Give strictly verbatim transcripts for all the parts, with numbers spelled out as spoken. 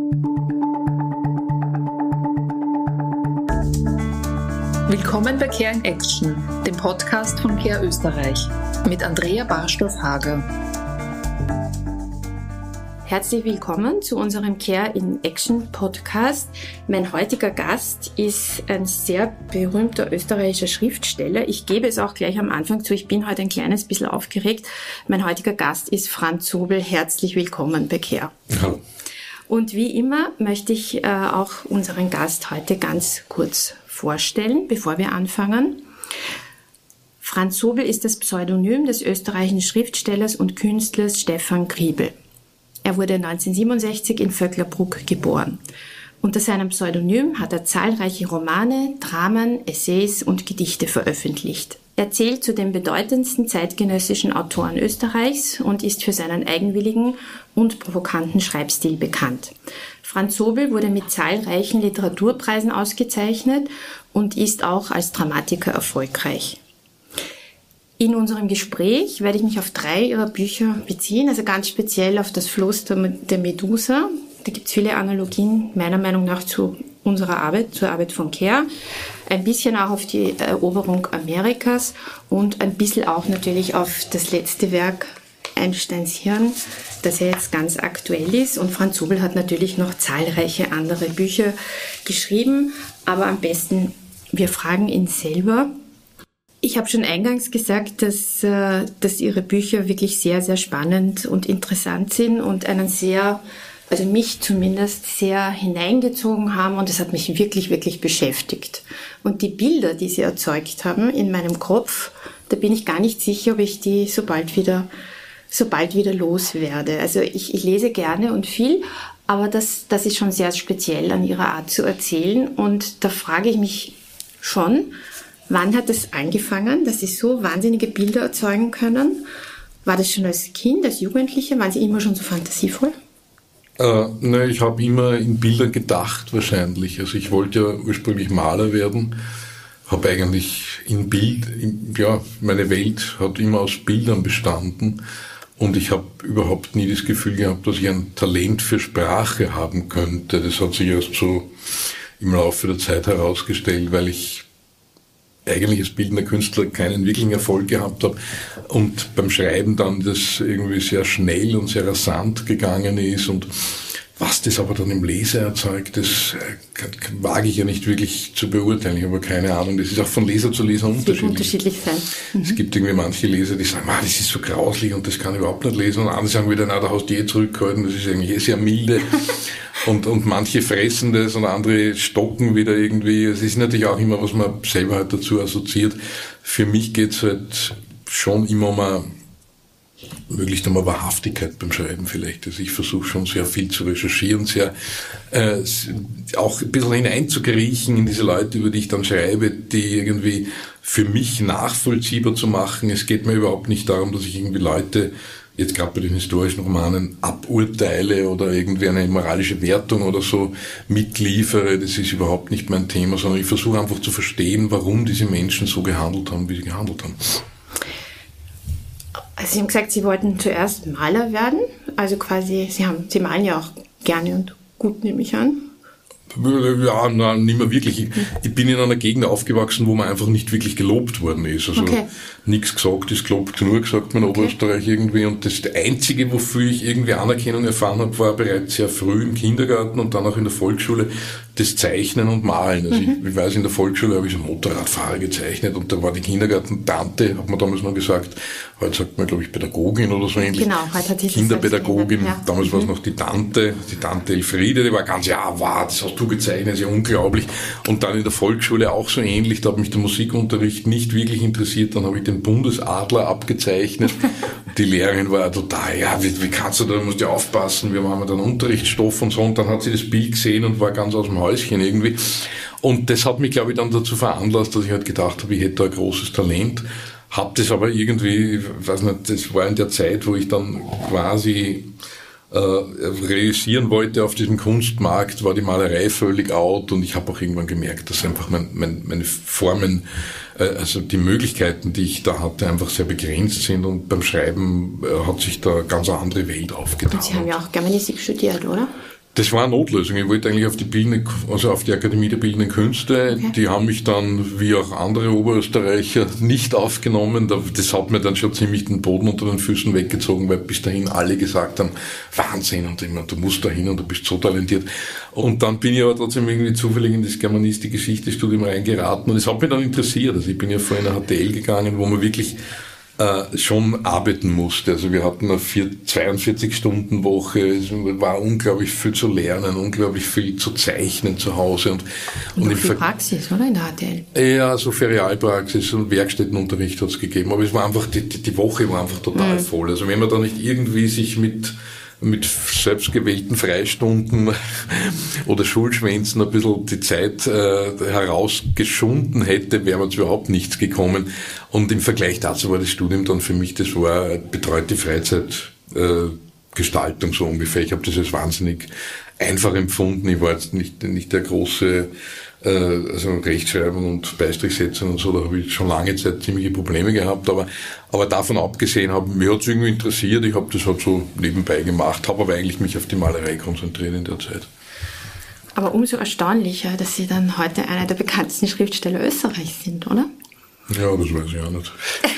Willkommen bei Care in Action, dem Podcast von Care Österreich, mit Andrea Barstow-Hager. Herzlich willkommen zu unserem Care in Action Podcast. Mein heutiger Gast ist ein sehr berühmter österreichischer Schriftsteller. Ich gebe es auch gleich am Anfang zu, ich bin heute ein kleines bisschen aufgeregt. Mein heutiger Gast ist Franz Sobel. Herzlich willkommen bei Care. Hallo. Und wie immer möchte ich äh, auch unseren Gast heute ganz kurz vorstellen, bevor wir anfangen. Franz Sobel ist das Pseudonym des österreichischen Schriftstellers und Künstlers Stefan Griebel. Er wurde neunzehnhundertsiebenundsechzig in Vöcklerbruck geboren. Unter seinem Pseudonym hat er zahlreiche Romane, Dramen, Essays und Gedichte veröffentlicht. Er zählt zu den bedeutendsten zeitgenössischen Autoren Österreichs und ist für seinen eigenwilligen und provokanten Schreibstil bekannt. Franz Sobel wurde mit zahlreichen Literaturpreisen ausgezeichnet und ist auch als Dramatiker erfolgreich. In unserem Gespräch werde ich mich auf drei ihrer Bücher beziehen, also ganz speziell auf das Floß der Medusa. Da gibt es viele Analogien, meiner Meinung nach, zu unserer Arbeit, zur Arbeit von Care. Ein bisschen auch auf die Eroberung Amerikas und ein bisschen auch natürlich auf das letzte Werk Einsteins Hirn, das ja jetzt ganz aktuell ist. Und Franz Sobel hat natürlich noch zahlreiche andere Bücher geschrieben, aber am besten, wir fragen ihn selber. Ich habe schon eingangs gesagt, dass, äh, dass Ihre Bücher wirklich sehr, sehr spannend und interessant sind und einen sehr, also mich zumindest, sehr hineingezogen haben und es hat mich wirklich, wirklich beschäftigt. Und die Bilder, die Sie erzeugt haben in meinem Kopf, da bin ich gar nicht sicher, ob ich die so bald wieder, so bald wieder loswerde. Also ich, ich lese gerne und viel, aber das, das ist schon sehr speziell an Ihrer Art zu erzählen und da frage ich mich schon, wann hat es angefangen, dass Sie so wahnsinnige Bilder erzeugen können? War das schon als Kind, als Jugendliche? Waren Sie immer schon so fantasievoll? Äh, ne, ich habe immer in Bildern gedacht wahrscheinlich. Also ich wollte ja ursprünglich Maler werden, habe eigentlich in Bild, in, ja, meine Welt hat immer aus Bildern bestanden und ich habe überhaupt nie das Gefühl gehabt, dass ich ein Talent für Sprache haben könnte. Das hat sich erst so im Laufe der Zeit herausgestellt, weil ich eigentlich als bildender Künstler keinen wirklichen Erfolg gehabt habe und beim Schreiben dann das irgendwie sehr schnell und sehr rasant gegangen ist und was das aber dann im Leser erzeugt, das wage ich ja nicht wirklich zu beurteilen. Ich habe keine Ahnung, das ist auch von Leser zu Leser unterschiedlich. unterschiedlich sein. Mhm. Es gibt irgendwie manche Leser, die sagen, ah, das ist so grauslich und das kann ich überhaupt nicht lesen und andere sagen wieder, na, da hast du eh zurückgehalten, das ist eigentlich eh sehr milde. Und, und manche fressen das und andere stocken wieder irgendwie. Es ist natürlich auch immer, was man selber halt dazu assoziiert. Für mich geht es halt schon immer um eine, möglichst um eine Wahrhaftigkeit beim Schreiben vielleicht. Also ich versuche schon sehr viel zu recherchieren, sehr äh, auch ein bisschen hineinzukriechen in diese Leute, über die ich dann schreibe, die irgendwie für mich nachvollziehbar zu machen. Es geht mir überhaupt nicht darum, dass ich irgendwie Leute jetzt gerade bei den historischen Romanen aburteile oder irgendwie eine moralische Wertung oder so mitliefere, das ist überhaupt nicht mein Thema, sondern ich versuche einfach zu verstehen, warum diese Menschen so gehandelt haben, wie sie gehandelt haben. Also Sie haben gesagt, Sie wollten zuerst Maler werden, also quasi, Sie haben, Sie malen ja auch gerne und gut, nehme ich an. Ja, nein, nicht mehr wirklich. Ich, ich bin in einer Gegend aufgewachsen, wo man einfach nicht wirklich gelobt worden ist. Also okay. Nichts gesagt ist gelobt genug, sagt man in okay. Oberösterreich irgendwie. Und das Einzige, wofür ich irgendwie Anerkennung erfahren habe, war bereits sehr früh im Kindergarten und dann auch in der Volksschule das Zeichnen und Malen. Also mhm. ich, ich weiß, in der Volksschule habe ich so Motorradfahrer gezeichnet und da war die Kindergartentante, hat man damals noch gesagt, heute sagt man, glaube ich, Pädagogin oder so ähnlich. Genau, heute hat sie Kinderpädagogin. Ja. Damals mhm. war es noch die Tante, die Tante Elfriede, die war ganz, ja, wow, das hast du gezeichnet, das ist ja unglaublich. Und dann in der Volksschule auch so ähnlich, da hat mich der Musikunterricht nicht wirklich interessiert, dann habe ich den Bundesadler abgezeichnet. Die Lehrerin war total, ja, wie, wie kannst du da, musst du aufpassen, wir haben dann Unterrichtsstoff und so, und dann hat sie das Bild gesehen und war ganz aus dem Häuschen irgendwie. Und das hat mich, glaube ich, dann dazu veranlasst, dass ich halt gedacht habe, ich hätte da ein großes Talent. Hab das aber irgendwie, ich weiß nicht, das war in der Zeit, wo ich dann quasi äh, realisieren wollte, auf diesem Kunstmarkt war die Malerei völlig out und ich habe auch irgendwann gemerkt, dass einfach mein, mein, meine Formen, äh, also die Möglichkeiten, die ich da hatte, einfach sehr begrenzt sind und beim Schreiben äh, hat sich da ganz eine andere Welt aufgetan. Und Sie haben ja auch Germanistik studiert, oder? Das war eine Notlösung. Ich wollte eigentlich auf die Bildende, also auf die Akademie der Bildenden Künste. Okay. Die haben mich dann, wie auch andere Oberösterreicher, nicht aufgenommen. Das hat mir dann schon ziemlich den Boden unter den Füßen weggezogen, weil bis dahin alle gesagt haben, Wahnsinn, und immer, du musst da hin und du bist so talentiert. Und dann bin ich aber trotzdem irgendwie zufällig in das Germanistik-Geschichte-Studium reingeraten und es hat mich dann interessiert. Also ich bin ja vorher in eine H T L gegangen, wo man wirklich Äh, schon arbeiten musste. Also wir hatten eine zweiundvierzig-Stunden-Woche, es war unglaublich viel zu lernen, unglaublich viel zu zeichnen zu Hause. Und, und, und viel Ver- Praxis, oder, in der H T L? Ja, so Ferialpraxis und Werkstättenunterricht hat es gegeben, aber es war einfach, die, die Woche war einfach total mhm. voll. Also wenn man da nicht irgendwie sich mit mit selbstgewählten Freistunden oder Schulschwänzen ein bisschen die Zeit äh, herausgeschunden hätte, wäre man zu überhaupt nichts gekommen. Und im Vergleich dazu war das Studium dann für mich, das war betreute Freizeitgestaltung äh, so ungefähr. Ich habe das als wahnsinnig einfach empfunden. Ich war jetzt nicht, nicht der große also Rechtschreibung und Beistrichsetzung und so, da habe ich schon lange Zeit ziemliche Probleme gehabt, aber, aber davon abgesehen, hab, mich hat es irgendwie interessiert, ich habe das halt so nebenbei gemacht, habe aber eigentlich mich auf die Malerei konzentriert in der Zeit. Aber umso erstaunlicher, dass Sie dann heute einer der bekanntesten Schriftsteller Österreichs sind, oder? Ja, das weiß ich auch nicht.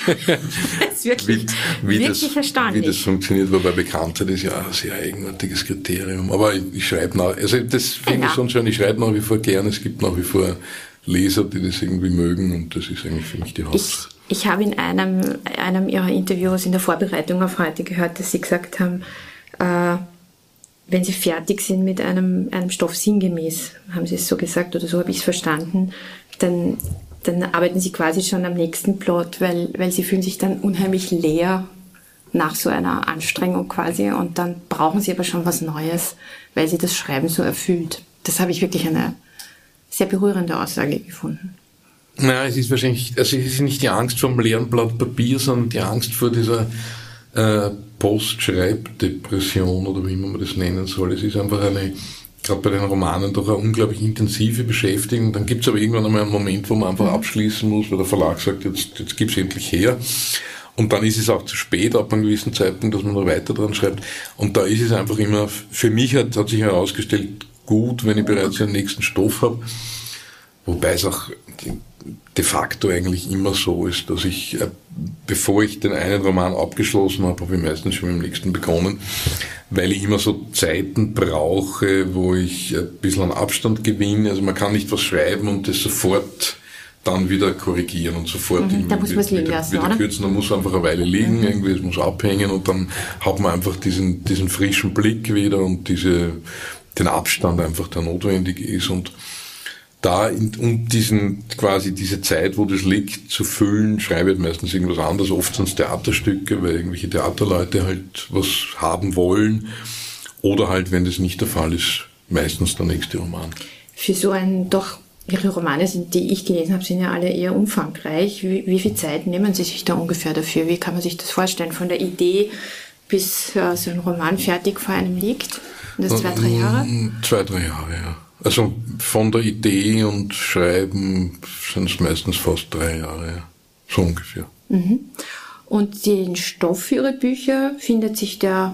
Das ist wirklich, wie, wie wirklich das, erstaunlich. Wie das funktioniert, weil bei Bekanntheit ist ja ein sehr eigenartiges Kriterium. Aber ich, ich schreibe nach, also das finde ich schon schön, ich schreibe nach wie vor gern, es gibt nach wie vor Leser, die das irgendwie mögen und das ist eigentlich für mich die Haupt. Ich, ich habe in einem, einem Ihrer Interviews in der Vorbereitung auf heute gehört, dass Sie gesagt haben, äh, wenn Sie fertig sind mit einem, einem Stoff sinngemäß, haben Sie es so gesagt oder so habe ich es verstanden, dann dann arbeiten Sie quasi schon am nächsten Plot, weil, weil Sie fühlen sich dann unheimlich leer nach so einer Anstrengung quasi und dann brauchen Sie aber schon was Neues, weil Sie das Schreiben so erfüllt. Das habe ich wirklich eine sehr berührende Aussage gefunden. Naja, es ist wahrscheinlich, also es ist nicht die Angst vor dem leeren Blatt Papier, sondern die Angst vor dieser äh, Post-Schreibdepression oder wie man das nennen soll. Es ist einfach eine, gerade bei den Romanen, doch eine unglaublich intensive Beschäftigung. Dann gibt es aber irgendwann einmal einen Moment, wo man einfach abschließen muss, weil der Verlag sagt, jetzt, jetzt gib's endlich her. Und dann ist es auch zu spät, ab einem gewissen Zeitpunkt, dass man noch weiter dran schreibt. Und da ist es einfach immer, für mich hat, hat sich herausgestellt, gut, wenn ich bereits einen nächsten Stoff habe. Wobei es auch de facto eigentlich immer so ist, dass ich, bevor ich den einen Roman abgeschlossen habe, habe ich meistens schon mit dem nächsten begonnen, weil ich immer so Zeiten brauche, wo ich ein bisschen an Abstand gewinne. Also man kann nicht was schreiben und das sofort dann wieder korrigieren und sofort mhm, da muss man es liegen lassen, wieder, wieder kürzen. Da muss einfach eine Weile liegen, mhm. irgendwie, es muss abhängen und dann hat man einfach diesen, diesen frischen Blick wieder und diese, den Abstand einfach, der notwendig ist. Und da, in, um diesen, quasi diese Zeit, wo das liegt, zu füllen, schreibe ich meistens irgendwas anderes. Oft sind es Theaterstücke, weil irgendwelche Theaterleute halt was haben wollen. Oder halt, wenn das nicht der Fall ist, meistens der nächste Roman. Für so ein, doch, Ihre Romane, sind, die ich gelesen habe, sind ja alle eher umfangreich. Wie, wie viel Zeit nehmen Sie sich da ungefähr dafür? Wie kann man sich das vorstellen? Von der Idee bis äh, so ein Roman fertig vor einem liegt? Und das zwei, drei Jahre? Zwei, drei Jahre, ja. Also von der Idee und Schreiben sind es meistens fast drei Jahre, ja. So ungefähr. Mhm. Und den Stoff für Ihre Bücher findet sich der...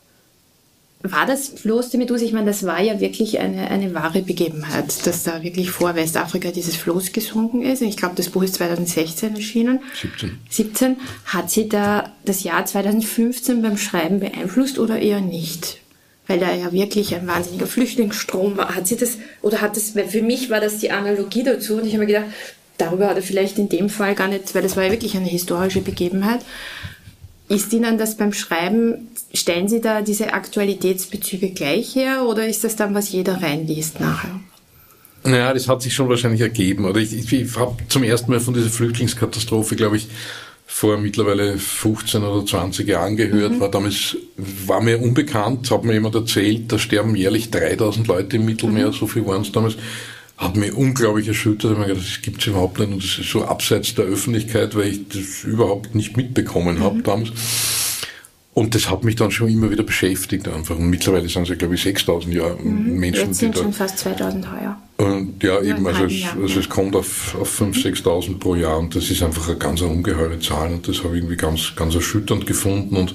War das Floß de Medusa? Ich meine, das war ja wirklich eine, eine wahre Begebenheit, dass da wirklich vor Westafrika dieses Floß gesunken ist. Ich glaube, das Buch ist zwanzig sechzehn erschienen. siebzehn. siebzehn. Hat Sie da das Jahr zwanzig fünfzehn beim Schreiben beeinflusst oder eher nicht? Weil da ja wirklich ein wahnsinniger Flüchtlingsstrom war. Hat sie das, oder hat das, weil für mich war das die Analogie dazu und ich habe mir gedacht, darüber hat er vielleicht in dem Fall gar nicht, weil das war ja wirklich eine historische Begebenheit. Ist Ihnen das beim Schreiben, stellen Sie da diese Aktualitätsbezüge gleich her oder ist das dann, was jeder reinliest nachher? Naja, das hat sich schon wahrscheinlich ergeben. Oder ich, ich, ich habe zum ersten Mal von dieser Flüchtlingskatastrophe, glaube ich, vor mittlerweile fünfzehn oder zwanzig Jahren gehört, mhm. war damals, war mir unbekannt, hat mir jemand erzählt, da sterben jährlich dreitausend Leute im Mittelmeer, mhm. so viel waren es damals, hat mich unglaublich erschüttert, ich habe mir gedacht, das gibt's überhaupt nicht und das ist so abseits der Öffentlichkeit, weil ich das überhaupt nicht mitbekommen habe mhm. damals. Und das hat mich dann schon immer wieder beschäftigt einfach. Und mittlerweile sind es ja, glaube ich, sechstausend Jahre mhm. Menschen, Jetzt sind die schon da, fast zweitausend heuer. Und ja, ja eben, also es, also es kommt auf, auf fünftausend, sechstausend pro Jahr und das ist einfach eine ganz eine ungeheure Zahl und das habe ich irgendwie ganz, ganz erschütternd gefunden und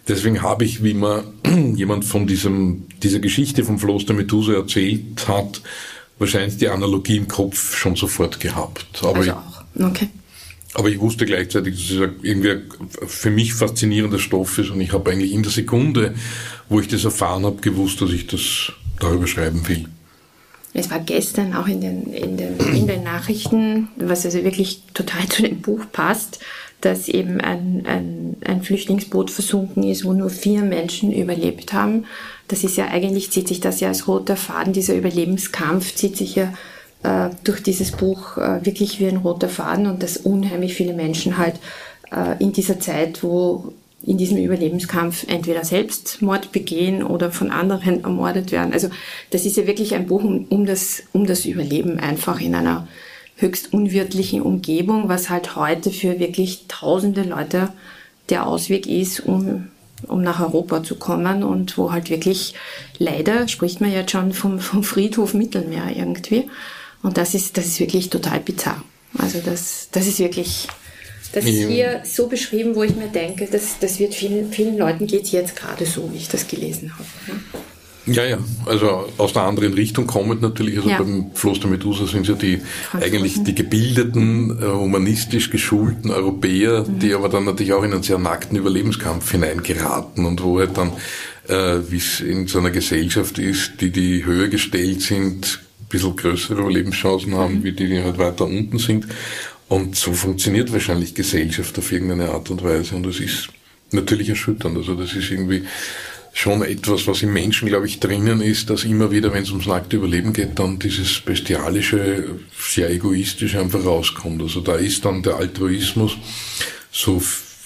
deswegen habe ich, wie mir jemand von diesem, dieser Geschichte vom Floß der Medusa erzählt hat, wahrscheinlich die Analogie im Kopf schon sofort gehabt. Aber also ich, auch, okay. Aber ich wusste gleichzeitig, dass es irgendwie ein für mich faszinierender Stoff ist und ich habe eigentlich in der Sekunde, wo ich das erfahren habe, gewusst, dass ich das darüber schreiben will. Es war gestern auch in den, in den, in den Nachrichten, was also wirklich total zu dem Buch passt, dass eben ein, ein, ein Flüchtlingsboot versunken ist, wo nur vier Menschen überlebt haben. Das ist ja eigentlich, zieht sich das ja als roter Faden, dieser Überlebenskampf zieht sich ja äh, durch dieses Buch äh, wirklich wie ein roter Faden und dass unheimlich viele Menschen halt äh, in dieser Zeit, wo in diesem Überlebenskampf entweder Selbstmord begehen oder von anderen ermordet werden. Also das ist ja wirklich ein Buch um, um, das, um das Überleben einfach in einer höchst unwirtlichen Umgebung, was halt heute für wirklich tausende Leute der Ausweg ist, um, um nach Europa zu kommen und wo halt wirklich, leider spricht man jetzt schon vom, vom Friedhof Mittelmeer irgendwie. Und das ist, das ist wirklich total bizarr. Also das, das ist wirklich... Das ist hier so beschrieben, wo ich mir denke, das, das wird vielen, vielen Leuten geht es jetzt gerade so, wie ich das gelesen habe. Ne? Ja, ja, also aus einer anderen Richtung kommend natürlich. Also ja. Beim Floß der Medusa sind ja die eigentlich die gebildeten, äh, humanistisch geschulten Europäer, mhm. die aber dann natürlich auch in einen sehr nackten Überlebenskampf hineingeraten und wo halt dann, äh, wie es in so einer Gesellschaft ist, die die höher gestellt sind, ein bisschen größere Überlebenschancen haben, mhm. wie die, die halt weiter unten sind. Und so funktioniert wahrscheinlich Gesellschaft auf irgendeine Art und Weise. Und das ist natürlich erschütternd. Also das ist irgendwie schon etwas, was im Menschen, glaube ich, drinnen ist, dass immer wieder, wenn es ums nackte Überleben geht, dann dieses bestialische, sehr egoistische einfach rauskommt. Also da ist dann der Altruismus, so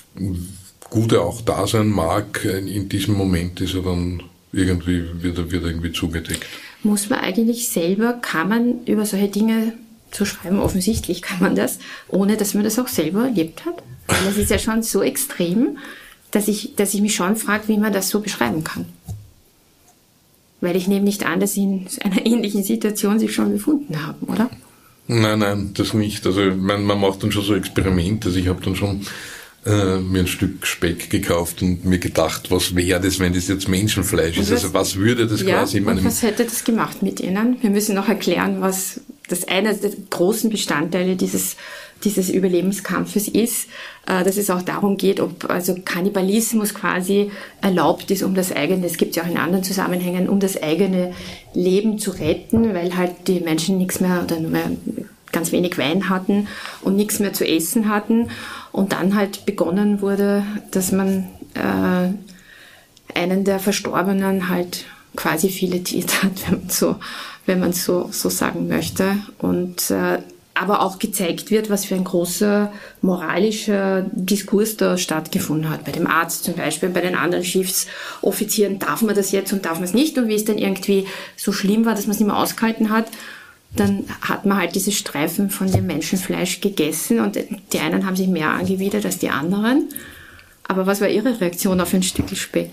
gut er auch da sein mag, in diesem Moment ist er dann irgendwie, wird er, wird er irgendwie zugedeckt. Muss man eigentlich selber, kann man über solche Dinge zu schreiben, offensichtlich kann man das, ohne dass man das auch selber erlebt hat. Weil das ist ja schon so extrem, dass ich, dass ich mich schon frage, wie man das so beschreiben kann. Weil ich nehme nicht an, dass Sie in einer ähnlichen Situation sich schon befunden haben, oder? Nein, nein, das nicht. Also man, man macht dann schon so Experimente. Also ich habe dann schon äh, mir ein Stück Speck gekauft und mir gedacht, was wäre das, wenn das jetzt Menschenfleisch ist? Was, also was würde das ja, quasi in meinem... was hätte das gemacht mit Ihnen? Wir müssen noch erklären, was das eine der großen Bestandteile dieses, dieses Überlebenskampfes ist, äh, dass es auch darum geht, ob also Kannibalismus quasi erlaubt ist, um das eigene, es gibt ja auch in anderen Zusammenhängen, um das eigene Leben zu retten, weil halt die Menschen nichts mehr oder nur mehr ganz wenig Wein hatten und nichts mehr zu essen hatten. Und dann halt begonnen wurde, dass man äh, einen der Verstorbenen halt quasi filetiert hat, wenn man so, wenn man so, so sagen möchte. Und äh, aber auch gezeigt wird, was für ein großer moralischer Diskurs da stattgefunden hat. Bei dem Arzt zum Beispiel, bei den anderen Schiffsoffizieren, darf man das jetzt und darf man es nicht. Und wie es dann irgendwie so schlimm war, dass man es nicht mehr ausgehalten hat, dann hat man halt diese Streifen von dem Menschenfleisch gegessen und die einen haben sich mehr angewidert als die anderen. Aber was war Ihre Reaktion auf ein Stück Speck?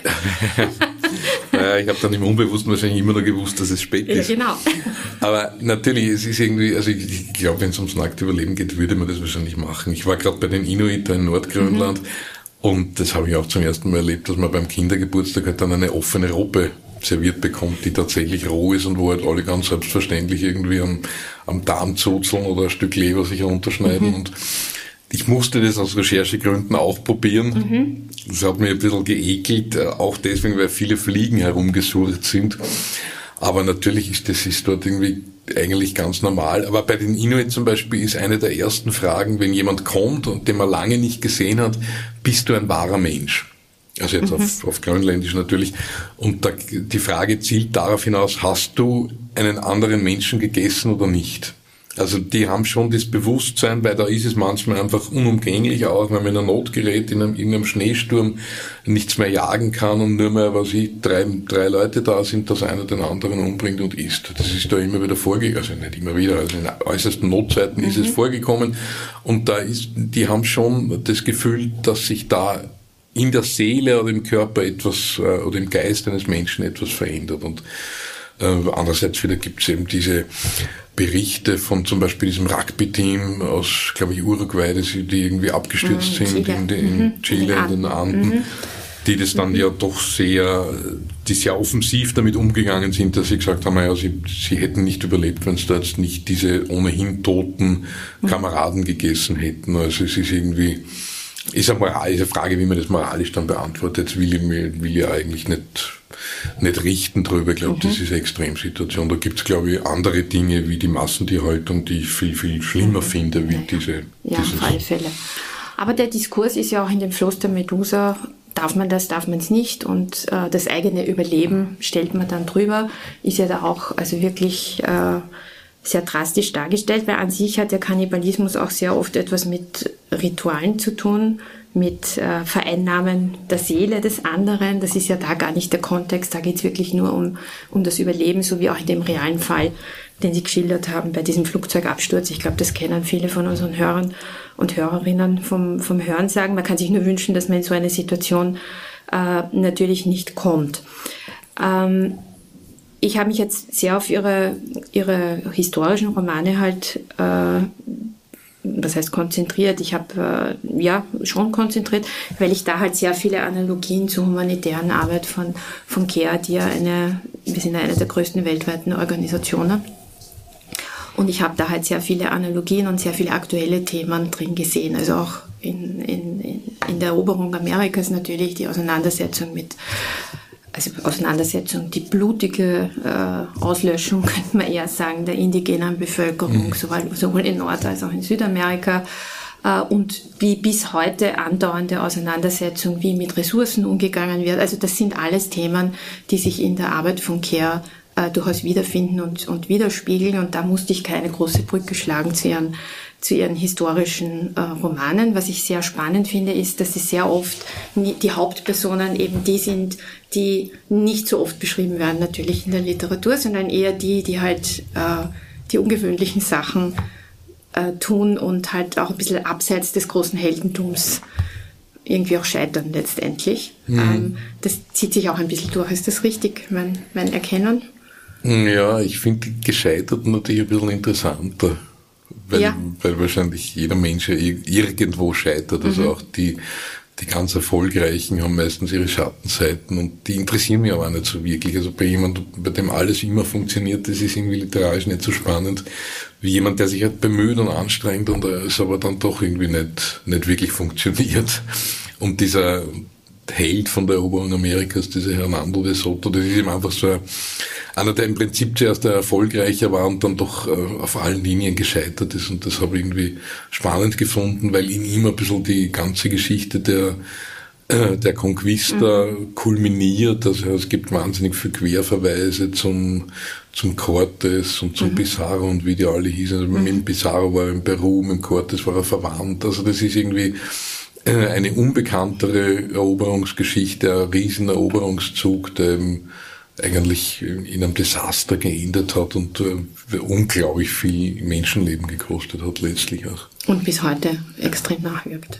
Naja, ich habe dann im Unbewussten wahrscheinlich immer noch gewusst, dass es Speck ist. Ja, genau. Aber natürlich, es ist irgendwie, also ich, ich glaube, wenn es ums nackte Überleben geht, würde man das wahrscheinlich machen. Ich war gerade bei den Inuit in Nordgrönland mhm. und das habe ich auch zum ersten Mal erlebt, dass man beim Kindergeburtstag halt dann eine offene Robbe serviert bekommt, die tatsächlich roh ist und wo halt alle ganz selbstverständlich irgendwie am, am Darm zuzeln oder ein Stück Leber sich runterschneiden. Mhm. Und ich musste das aus Recherchegründen auch probieren. Mhm. Das hat mir ein bisschen geekelt, auch deswegen, weil viele Fliegen herumgesurrt sind. Aber natürlich ist das ist dort irgendwie eigentlich ganz normal. Aber bei den Inuit zum Beispiel ist eine der ersten Fragen, wenn jemand kommt und den man lange nicht gesehen hat, bist du ein wahrer Mensch? Also jetzt mhm. auf, auf Grönländisch natürlich. Und da, die Frage zielt darauf hinaus, hast du einen anderen Menschen gegessen oder nicht? Also die haben schon das Bewusstsein, weil da ist es manchmal einfach unumgänglich, auch wenn man in einer Not gerät, in einem, in einem Schneesturm nichts mehr jagen kann und nur mehr, was ich, drei, drei Leute da sind, dass einer den anderen umbringt und isst. Das ist da immer wieder vorgekommen, also nicht immer wieder, also in äußersten Notzeiten mhm. ist es vorgekommen. Und da ist, die haben schon das Gefühl, dass sich da in der Seele oder im Körper etwas, oder im Geist eines Menschen etwas verändert. Und äh, andererseits wieder gibt es eben diese Berichte von zum Beispiel diesem Rugby-Team aus, glaube ich, Uruguay, die irgendwie abgestürzt mhm, sind in, in, in Chile, in den Anden. Mhm. die das dann mhm. ja doch sehr, die sehr offensiv damit umgegangen sind, dass sie gesagt haben, ja, sie, sie hätten nicht überlebt, wenn es da jetzt nicht diese ohnehin toten Kameraden gegessen hätten. Also es ist irgendwie, ist eine moralische Frage, wie man das moralisch dann beantwortet. Jetzt will ich, will ich eigentlich nicht, nicht richten drüber. Ich glaube, mhm. das ist eine Extremsituation. Da gibt es, glaube ich, andere Dinge wie die Massentierhaltung, die ich viel, viel schlimmer mhm. finde, wie ja. diese. Ja, auf alle Fälle. Aber der Diskurs ist ja auch in dem Floß der Medusa, darf man das, darf man es nicht, und äh, das eigene Überleben stellt man dann drüber, ist ja da auch also wirklich äh, sehr drastisch dargestellt, weil an sich hat der Kannibalismus auch sehr oft etwas mit Ritualen zu tun, mit äh, Vereinnahmen der Seele des anderen. Das ist ja da gar nicht der Kontext, da geht es wirklich nur um, um das Überleben, so wie auch in dem realen Fall, den Sie geschildert haben bei diesem Flugzeugabsturz. Ich glaube, das kennen viele von unseren Hörern und Hörerinnen vom, vom Hörensagen. Man kann sich nur wünschen, dass man in so eine Situation äh, natürlich nicht kommt. Ähm, ich habe mich jetzt sehr auf Ihre, Ihre historischen Romane halt, äh, was heißt konzentriert? Ich habe äh, ja schon konzentriert, weil ich da halt sehr viele Analogien zur humanitären Arbeit von, von C A R, die ja eine, wir sind ja eine der größten weltweiten Organisationen. Und ich habe da halt sehr viele Analogien und sehr viele aktuelle Themen drin gesehen. Also auch in, in, in der Eroberung Amerikas natürlich die Auseinandersetzung mit, also Auseinandersetzung, die blutige äh, Auslöschung, könnte man eher sagen, der indigenen Bevölkerung, mhm. sowohl, sowohl in Nord- als auch in Südamerika. Äh, und wie bis heute andauernde Auseinandersetzung, wie mit Ressourcen umgegangen wird. Also das sind alles Themen, die sich in der Arbeit von C A R äh, durchaus wiederfinden und, und widerspiegeln. Und da musste ich keine große Brücke schlagen zu ihren, zu ihren historischen äh, Romanen. Was ich sehr spannend finde, ist, dass sie sehr oft nie, die Hauptpersonen eben die sind, die nicht so oft beschrieben werden, natürlich in der Literatur, sondern eher die, die halt äh, die ungewöhnlichen Sachen äh, tun und halt auch ein bisschen abseits des großen Heldentums irgendwie auch scheitern letztendlich. Mhm. Ähm, das zieht sich auch ein bisschen durch. Ist das richtig, mein, mein Erkennen? Ja, ich finde gescheitert natürlich ein bisschen interessanter, weil, ja. weil wahrscheinlich jeder Mensch ja irgendwo scheitert. Also mhm. auch die, die ganz Erfolgreichen haben meistens ihre Schattenseiten und die interessieren mich aber auch nicht so wirklich. Also bei jemandem, bei dem alles immer funktioniert, das ist irgendwie literarisch nicht so spannend wie jemand, der sich halt bemüht und anstrengt und es aber dann doch irgendwie nicht, nicht wirklich funktioniert. Und dieser Held von der Eroberung Amerikas, dieser Hernando de Soto, das ist eben einfach so einer, der im Prinzip zuerst der Erfolgreicher war und dann doch äh, auf allen Linien gescheitert ist. Und das habe ich irgendwie spannend gefunden, weil in ihm ein bisschen die ganze Geschichte der äh, der Conquista mhm. kulminiert. Also es gibt wahnsinnig viele Querverweise zum zum Cortes und zum mhm. Pizarro und wie die alle hießen. Also mhm. mit dem Pizarro war er in Peru, mit dem Cortes war er verwandt. Also das ist irgendwie eine unbekanntere Eroberungsgeschichte, ein Rieseneroberungszug, der eben eigentlich in einem Desaster geendet hat und äh, unglaublich viel Menschenleben gekostet hat letztlich auch. Und bis heute extrem nachwirkt.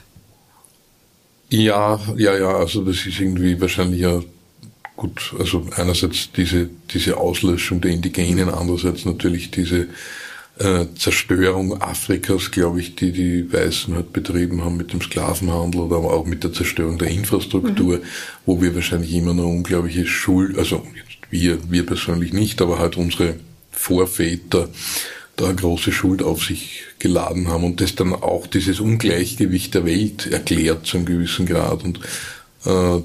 Ja, ja, ja, also das ist irgendwie wahrscheinlich ja gut, also einerseits diese, diese Auslöschung der Indigenen, andererseits natürlich diese Äh, Zerstörung Afrikas, glaube ich, die die Weißen halt betrieben haben mit dem Sklavenhandel oder aber auch mit der Zerstörung der Infrastruktur, mhm. wo wir wahrscheinlich immer noch unglaubliche Schuld, also wir, wir persönlich nicht, aber halt unsere Vorväter da eine große Schuld auf sich geladen haben und das dann auch dieses Ungleichgewicht der Welt erklärt zu einem gewissen Grad und äh,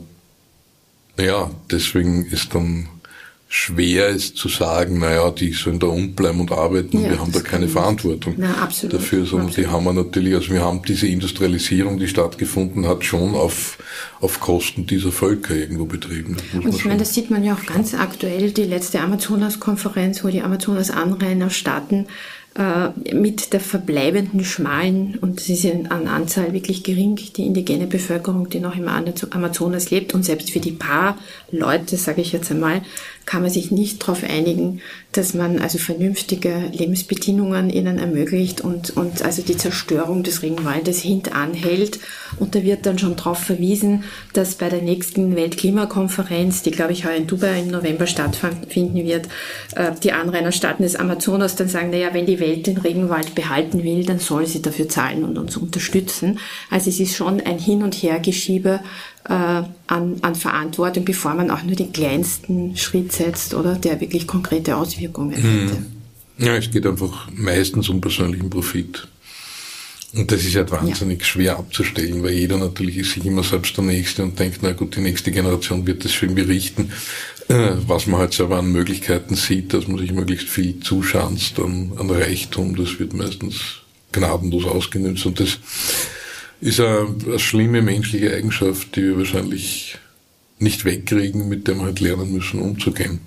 ja, deswegen ist dann schwer ist zu sagen, naja, die sollen da unten bleiben und arbeiten, ja, wir haben da keine Verantwortung Na, absolut, dafür, sondern absolut. Die haben wir natürlich, also wir haben diese Industrialisierung, die stattgefunden hat, schon auf, auf Kosten dieser Völker irgendwo betrieben. Und ich meine, das sieht man ja auch ganz aktuell, die letzte Amazonas-Konferenz, wo die Amazonas-Anrainerstaaten äh, mit der verbleibenden schmalen, und das ist ja an Anzahl wirklich gering, die indigene Bevölkerung, die noch im Amazonas lebt, und selbst für die paar Leute, sage ich jetzt einmal, kann man sich nicht darauf einigen, dass man also vernünftige Lebensbedingungen ihnen ermöglicht und, und also die Zerstörung des Regenwaldes hintanhält. Und da wird dann schon darauf verwiesen, dass bei der nächsten Weltklimakonferenz, die glaube ich heuer in Dubai im November stattfinden wird, die Anrainerstaaten des Amazonas dann sagen, naja, wenn die Welt den Regenwald behalten will, dann soll sie dafür zahlen und uns unterstützen. Also es ist schon ein Hin- und Hergeschiebe äh, an, an Verantwortung, bevor man auch nur den kleinsten Schritt setzt, oder der wirklich konkrete Auswirkungen hätte. Mhm. Ja, es geht einfach meistens um persönlichen Profit. Und das ist halt wahnsinnig ja. schwer abzustellen, weil jeder natürlich ist sich immer selbst der Nächste und denkt, na gut, die nächste Generation wird das schon berichten. Äh, was man halt selber an Möglichkeiten sieht, dass man sich möglichst viel zuschanzt an, an Reichtum, das wird meistens gnadenlos ausgenutzt. Und das ist eine, eine schlimme menschliche Eigenschaft, die wir wahrscheinlich nicht wegkriegen, mit der wir halt lernen müssen, umzugehen.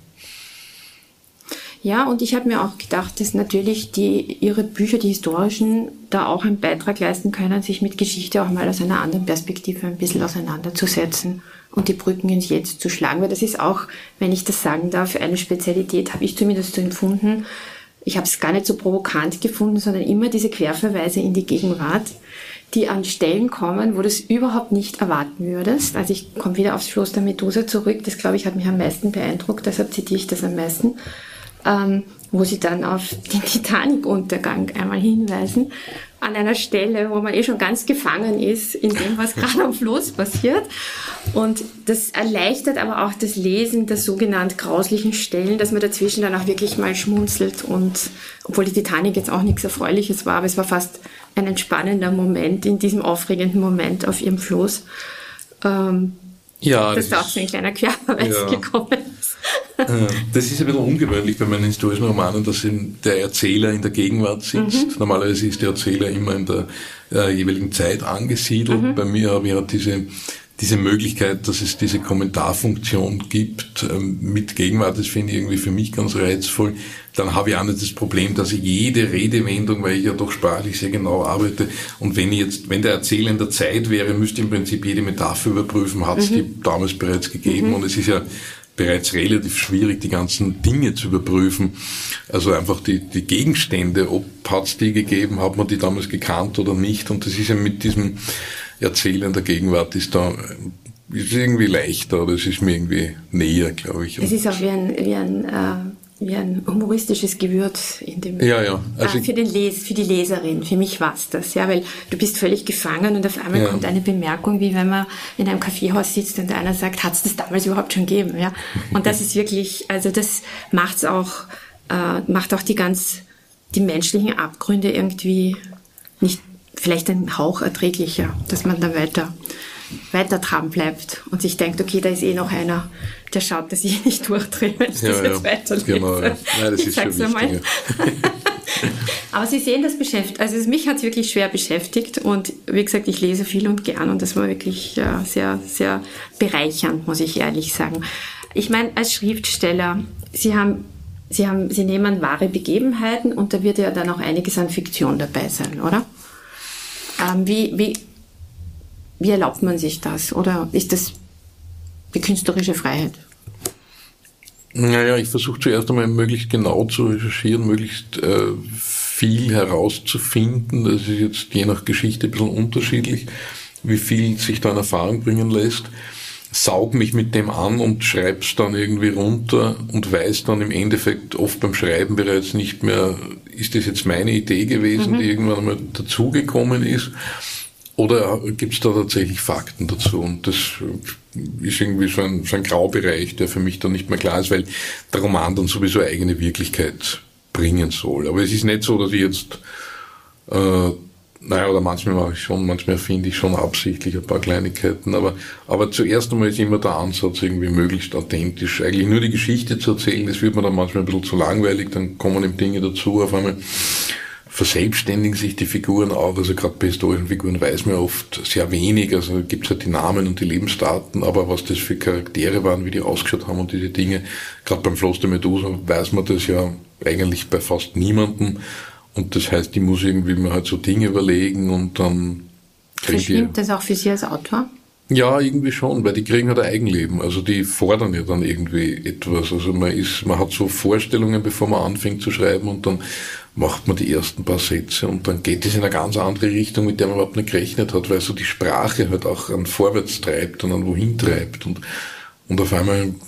Ja, und ich habe mir auch gedacht, dass natürlich die, ihre Bücher, die historischen, da auch einen Beitrag leisten können, sich mit Geschichte auch mal aus einer anderen Perspektive ein bisschen auseinanderzusetzen und die Brücken ins Jetzt zu schlagen. Weil das ist auch, wenn ich das sagen darf, eine Spezialität, habe ich zumindest so empfunden. Ich habe es gar nicht so provokant gefunden, sondern immer diese Querverweise in die Gegenwart, die an Stellen kommen, wo du es überhaupt nicht erwarten würdest. Also ich komme wieder aufs Floß der Medusa zurück. Das, glaube ich, hat mich am meisten beeindruckt, deshalb zitiere ich das am meisten. Ähm, wo sie dann auf den Titanic-Untergang einmal hinweisen, an einer Stelle, wo man eh schon ganz gefangen ist in dem, was gerade am Floß passiert. Und das erleichtert aber auch das Lesen der sogenannt grauslichen Stellen, dass man dazwischen dann auch wirklich mal schmunzelt. Und obwohl die Titanic jetzt auch nichts Erfreuliches war, aber es war fast ein entspannender Moment in diesem aufregenden Moment auf ihrem Floß. Ähm, ja, dass da auch so ein kleiner Querverweis ja. gekommen ist. Das ist ein bisschen ungewöhnlich bei meinen historischen Romanen, dass der Erzähler in der Gegenwart sitzt. Mhm. Normalerweise ist der Erzähler immer in der äh, jeweiligen Zeit angesiedelt. Mhm. Bei mir habe ich ja diese, diese Möglichkeit, dass es diese Kommentarfunktion gibt ähm, mit Gegenwart. Das finde ich irgendwie für mich ganz reizvoll. Dann habe ich auch nicht das Problem, dass ich jede Redewendung, weil ich ja doch sprachlich sehr genau arbeite, und wenn ich jetzt, wenn der Erzähler in der Zeit wäre, müsste ich im Prinzip jede Metapher überprüfen, hat es mhm. die damals bereits gegeben. Mhm. Und es ist ja bereits relativ schwierig, die ganzen Dinge zu überprüfen. Also einfach die, die Gegenstände, ob hat es die gegeben, hat man die damals gekannt oder nicht. Und das ist ja mit diesem Erzählen der Gegenwart ist da ist irgendwie leichter, oder es ist mir irgendwie näher, glaube ich. Es ist auch wie ein, wie ein äh wie ein humoristisches Gewürz in dem, ja, ja. Also äh, für den Les, für die Leserin. Für mich war es das, ja, weil du bist völlig gefangen und auf einmal ja. kommt eine Bemerkung, wie wenn man in einem Kaffeehaus sitzt und einer sagt, hat es das damals überhaupt schon gegeben, ja? Und das ist wirklich, also das macht's auch, äh, macht auch die ganz, die menschlichen Abgründe irgendwie nicht, vielleicht ein Hauch erträglicher, dass man da weiter weiter dran bleibt und sich denkt, okay, da ist eh noch einer, der schaut, dass ich nicht durchdrehe, wenn ich ja, das jetzt ja, weiterlese. Genau, ja. Nein, das ich ist sag's einmal. Aber Sie sehen, das beschäftigt, also mich hat es wirklich schwer beschäftigt und wie gesagt, ich lese viel und gern und das war wirklich ja, sehr, sehr bereichernd, muss ich ehrlich sagen. Ich meine, als Schriftsteller, Sie haben, Sie haben, Sie nehmen wahre Begebenheiten und da wird ja dann auch einiges an Fiktion dabei sein, oder? Ähm, wie, wie Wie erlaubt man sich das? Oder ist das die künstlerische Freiheit? Naja, ich versuche zuerst einmal möglichst genau zu recherchieren, möglichst äh, viel herauszufinden. Das ist jetzt je nach Geschichte ein bisschen unterschiedlich, wie viel sich da in Erfahrung bringen lässt. Saug mich mit dem an und schreib's dann irgendwie runter und weiß dann im Endeffekt oft beim Schreiben bereits nicht mehr, ist das jetzt meine Idee gewesen, mhm. die irgendwann einmal dazugekommen ist. Oder gibt es da tatsächlich Fakten dazu? Und das ist irgendwie so ein, so ein Graubereich, der für mich dann nicht mehr klar ist, weil der Roman dann sowieso eigene Wirklichkeit bringen soll. Aber es ist nicht so, dass ich jetzt, äh, naja, oder manchmal mache ich schon, manchmal finde ich schon absichtlich ein paar Kleinigkeiten. Aber, aber zuerst einmal ist immer der Ansatz, irgendwie möglichst authentisch, eigentlich nur die Geschichte zu erzählen. Das wird mir dann manchmal ein bisschen zu langweilig, dann kommen eben Dinge dazu auf einmal. Verselbstständigen sich die Figuren auch, also gerade bei historischen Figuren weiß man oft sehr wenig, also gibt es halt die Namen und die Lebensdaten, aber was das für Charaktere waren, wie die ausgeschaut haben und diese Dinge, gerade beim Floß der Medusa weiß man das ja eigentlich bei fast niemandem und das heißt, die muss irgendwie mir halt so Dinge überlegen und dann Verschwimmt das auch für Sie als Autor? Ja, irgendwie schon, weil die kriegen halt ein Eigenleben, also die fordern ja dann irgendwie etwas, also man ist, man hat so Vorstellungen, bevor man anfängt zu schreiben und dann macht man die ersten paar Sätze und dann geht es in eine ganz andere Richtung, mit der man überhaupt nicht gerechnet hat, weil so die Sprache halt auch an vorwärts treibt und an wohin treibt und, und auf einmal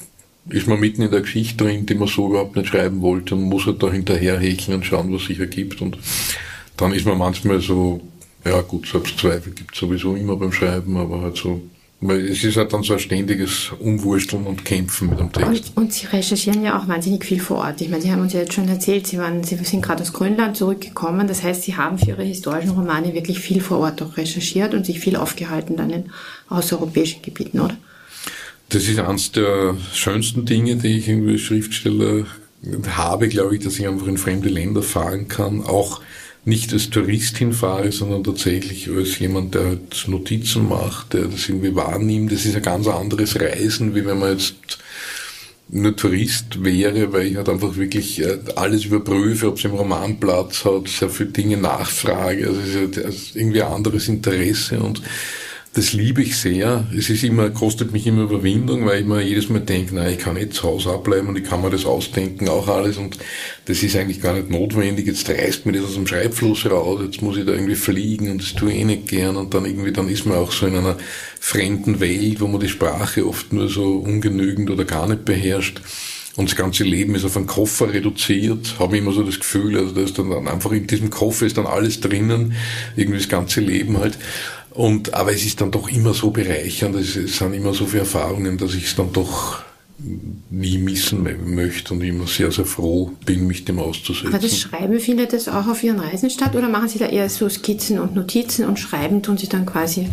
ist man mitten in der Geschichte drin, die man so überhaupt nicht schreiben wollte und muss halt da hinterher häkeln und schauen, was sich ergibt. Und dann ist man manchmal so, ja gut, Selbstzweifel gibt es sowieso immer beim Schreiben, aber halt so, weil es ist halt dann so ein ständiges Umwursteln und Kämpfen mit dem Text. Und, und Sie recherchieren ja auch wahnsinnig viel vor Ort. Ich meine, Sie haben uns ja jetzt schon erzählt, Sie, waren, Sie sind gerade aus Grönland zurückgekommen. Das heißt, Sie haben für Ihre historischen Romane wirklich viel vor Ort auch recherchiert und sich viel aufgehalten dann in außereuropäischen Gebieten, oder? Das ist eines der schönsten Dinge, die ich irgendwie als Schriftsteller habe, glaube ich, dass ich einfach in fremde Länder fahren kann. Auch nicht als Tourist hinfahre, sondern tatsächlich als jemand, der halt Notizen macht, der das irgendwie wahrnimmt. Das ist ein ganz anderes Reisen, wie wenn man jetzt nur Tourist wäre, weil ich halt einfach wirklich alles überprüfe, ob es im Roman Platz hat, sehr viele Dinge nachfrage. Also es ist halt irgendwie ein anderes Interesse und das liebe ich sehr. Es ist immer, kostet mich immer Überwindung, weil ich mir jedes Mal denke, nein, ich kann nicht zu Hause abbleiben und ich kann mir das ausdenken, auch alles. Und das ist eigentlich gar nicht notwendig. Jetzt reißt mir das aus dem Schreibfluss raus, jetzt muss ich da irgendwie fliegen und das tue ich eh nicht gern. Und dann irgendwie, dann ist man auch so in einer fremden Welt, wo man die Sprache oft nur so ungenügend oder gar nicht beherrscht. Und das ganze Leben ist auf einen Koffer reduziert, habe ich immer so das Gefühl. Also da ist dann einfach in diesem Koffer ist dann alles drinnen, irgendwie das ganze Leben halt. Und, aber es ist dann doch immer so bereichernd, es, es sind immer so viele Erfahrungen, dass ich es dann doch nie missen möchte und immer sehr, sehr froh bin, mich dem auszusetzen. Aber das Schreiben, findet das auch auf Ihren Reisen statt oder machen Sie da eher so Skizzen und Notizen und Schreiben tun Sie dann quasi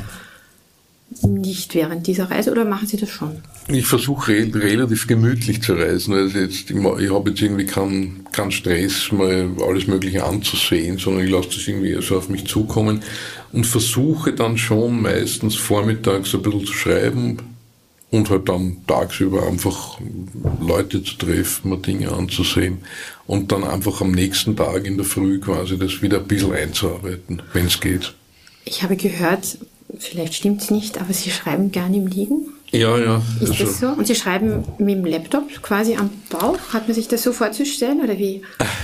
nicht während dieser Reise oder machen Sie das schon? Ich versuche re- relativ gemütlich zu reisen. Also jetzt, ich habe jetzt irgendwie keinen kein Stress, mal alles Mögliche anzusehen, sondern ich lasse das irgendwie so auf mich zukommen und versuche dann schon meistens vormittags ein bisschen zu schreiben und halt dann tagsüber einfach Leute zu treffen, mal Dinge anzusehen und dann einfach am nächsten Tag in der Früh quasi das wieder ein bisschen einzuarbeiten, wenn es geht. Ich habe gehört, vielleicht stimmt es nicht, aber Sie schreiben gerne im Liegen? Ja, ja. Ist also, das so? Und Sie schreiben mit dem Laptop quasi am Bauch? Hat man sich das so vorzustellen oder wie?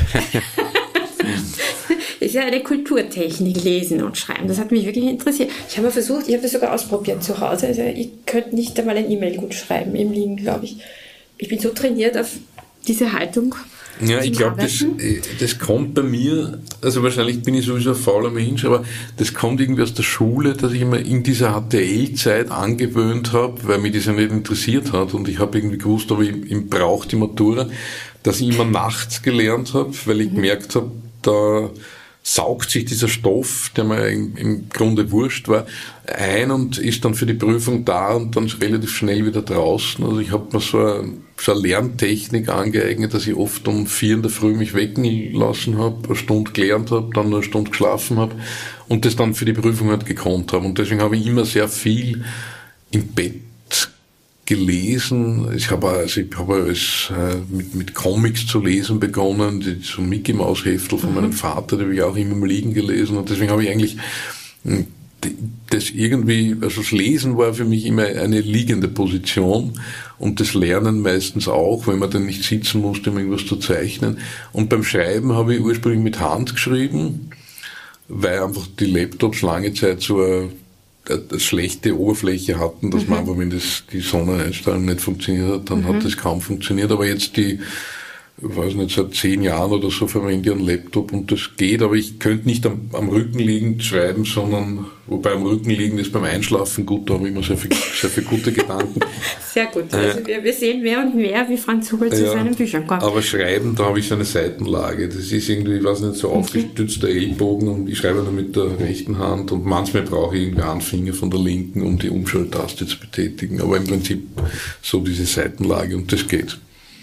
Ist ja eine Kulturtechnik, lesen und schreiben. Das hat mich wirklich interessiert. Ich habe mal versucht, ich habe das sogar ausprobiert zu Hause. Also ich könnte nicht einmal ein E-Mail gut schreiben im Liegen, glaube ich. Ich bin so trainiert auf diese Haltung. Ja, ich glaube, das, das kommt bei mir, also wahrscheinlich bin ich sowieso ein fauler Mensch, aber das kommt irgendwie aus der Schule, dass ich immer in dieser H T L-Zeit angewöhnt habe, weil mich das ja nicht interessiert hat und ich habe irgendwie gewusst, aber ich, ich brauche die Matura, dass ich immer nachts gelernt habe, weil ich mhm. gemerkt habe, da saugt sich dieser Stoff, der mir im, im Grunde wurscht war, ein und ist dann für die Prüfung da und dann relativ schnell wieder draußen. Also ich habe mir so eine, so eine Lerntechnik angeeignet, dass ich oft um vier in der Früh mich wecken lassen habe, eine Stunde gelernt habe, dann eine Stunde geschlafen habe und das dann für die Prüfung halt gekonnt habe. Und deswegen habe ich immer sehr viel im Bett gelesen. Ich habe also ich habe als, äh, mit, mit Comics zu lesen begonnen, die, so Mickey Maus Heftel von mhm. meinem Vater, die habe ich auch immer im Liegen gelesen und deswegen habe ich eigentlich das irgendwie, also das Lesen war für mich immer eine liegende Position und das Lernen meistens auch, wenn man dann nicht sitzen musste, um irgendwas zu zeichnen. Und beim Schreiben habe ich ursprünglich mit Hand geschrieben, weil einfach die Laptops lange Zeit so eine eine schlechte Oberfläche hatten, dass mhm. man einfach, wenn das, die Sonneneinstrahlung nicht funktioniert hat, dann mhm. hat das kaum funktioniert. Aber jetzt die, ich weiß nicht, seit zehn Jahren oder so verwende ich einen Laptop und das geht, aber ich könnte nicht am, am Rücken liegend schreiben, sondern, wobei am Rücken liegen ist beim Einschlafen gut, da habe ich immer sehr viel, sehr viel gute Gedanken. Sehr gut. Also wir, wir sehen mehr und mehr, wie Franz Hubel zu ja, seinen Büchern kommt. Aber schreiben, da habe ich so eine Seitenlage. Das ist irgendwie, ich weiß nicht, so aufgestützter Ellbogen und ich schreibe dann mit der rechten Hand und manchmal brauche ich irgendwie einen Finger von der linken, um die Umschalttaste zu betätigen. Aber im Prinzip so diese Seitenlage und das geht.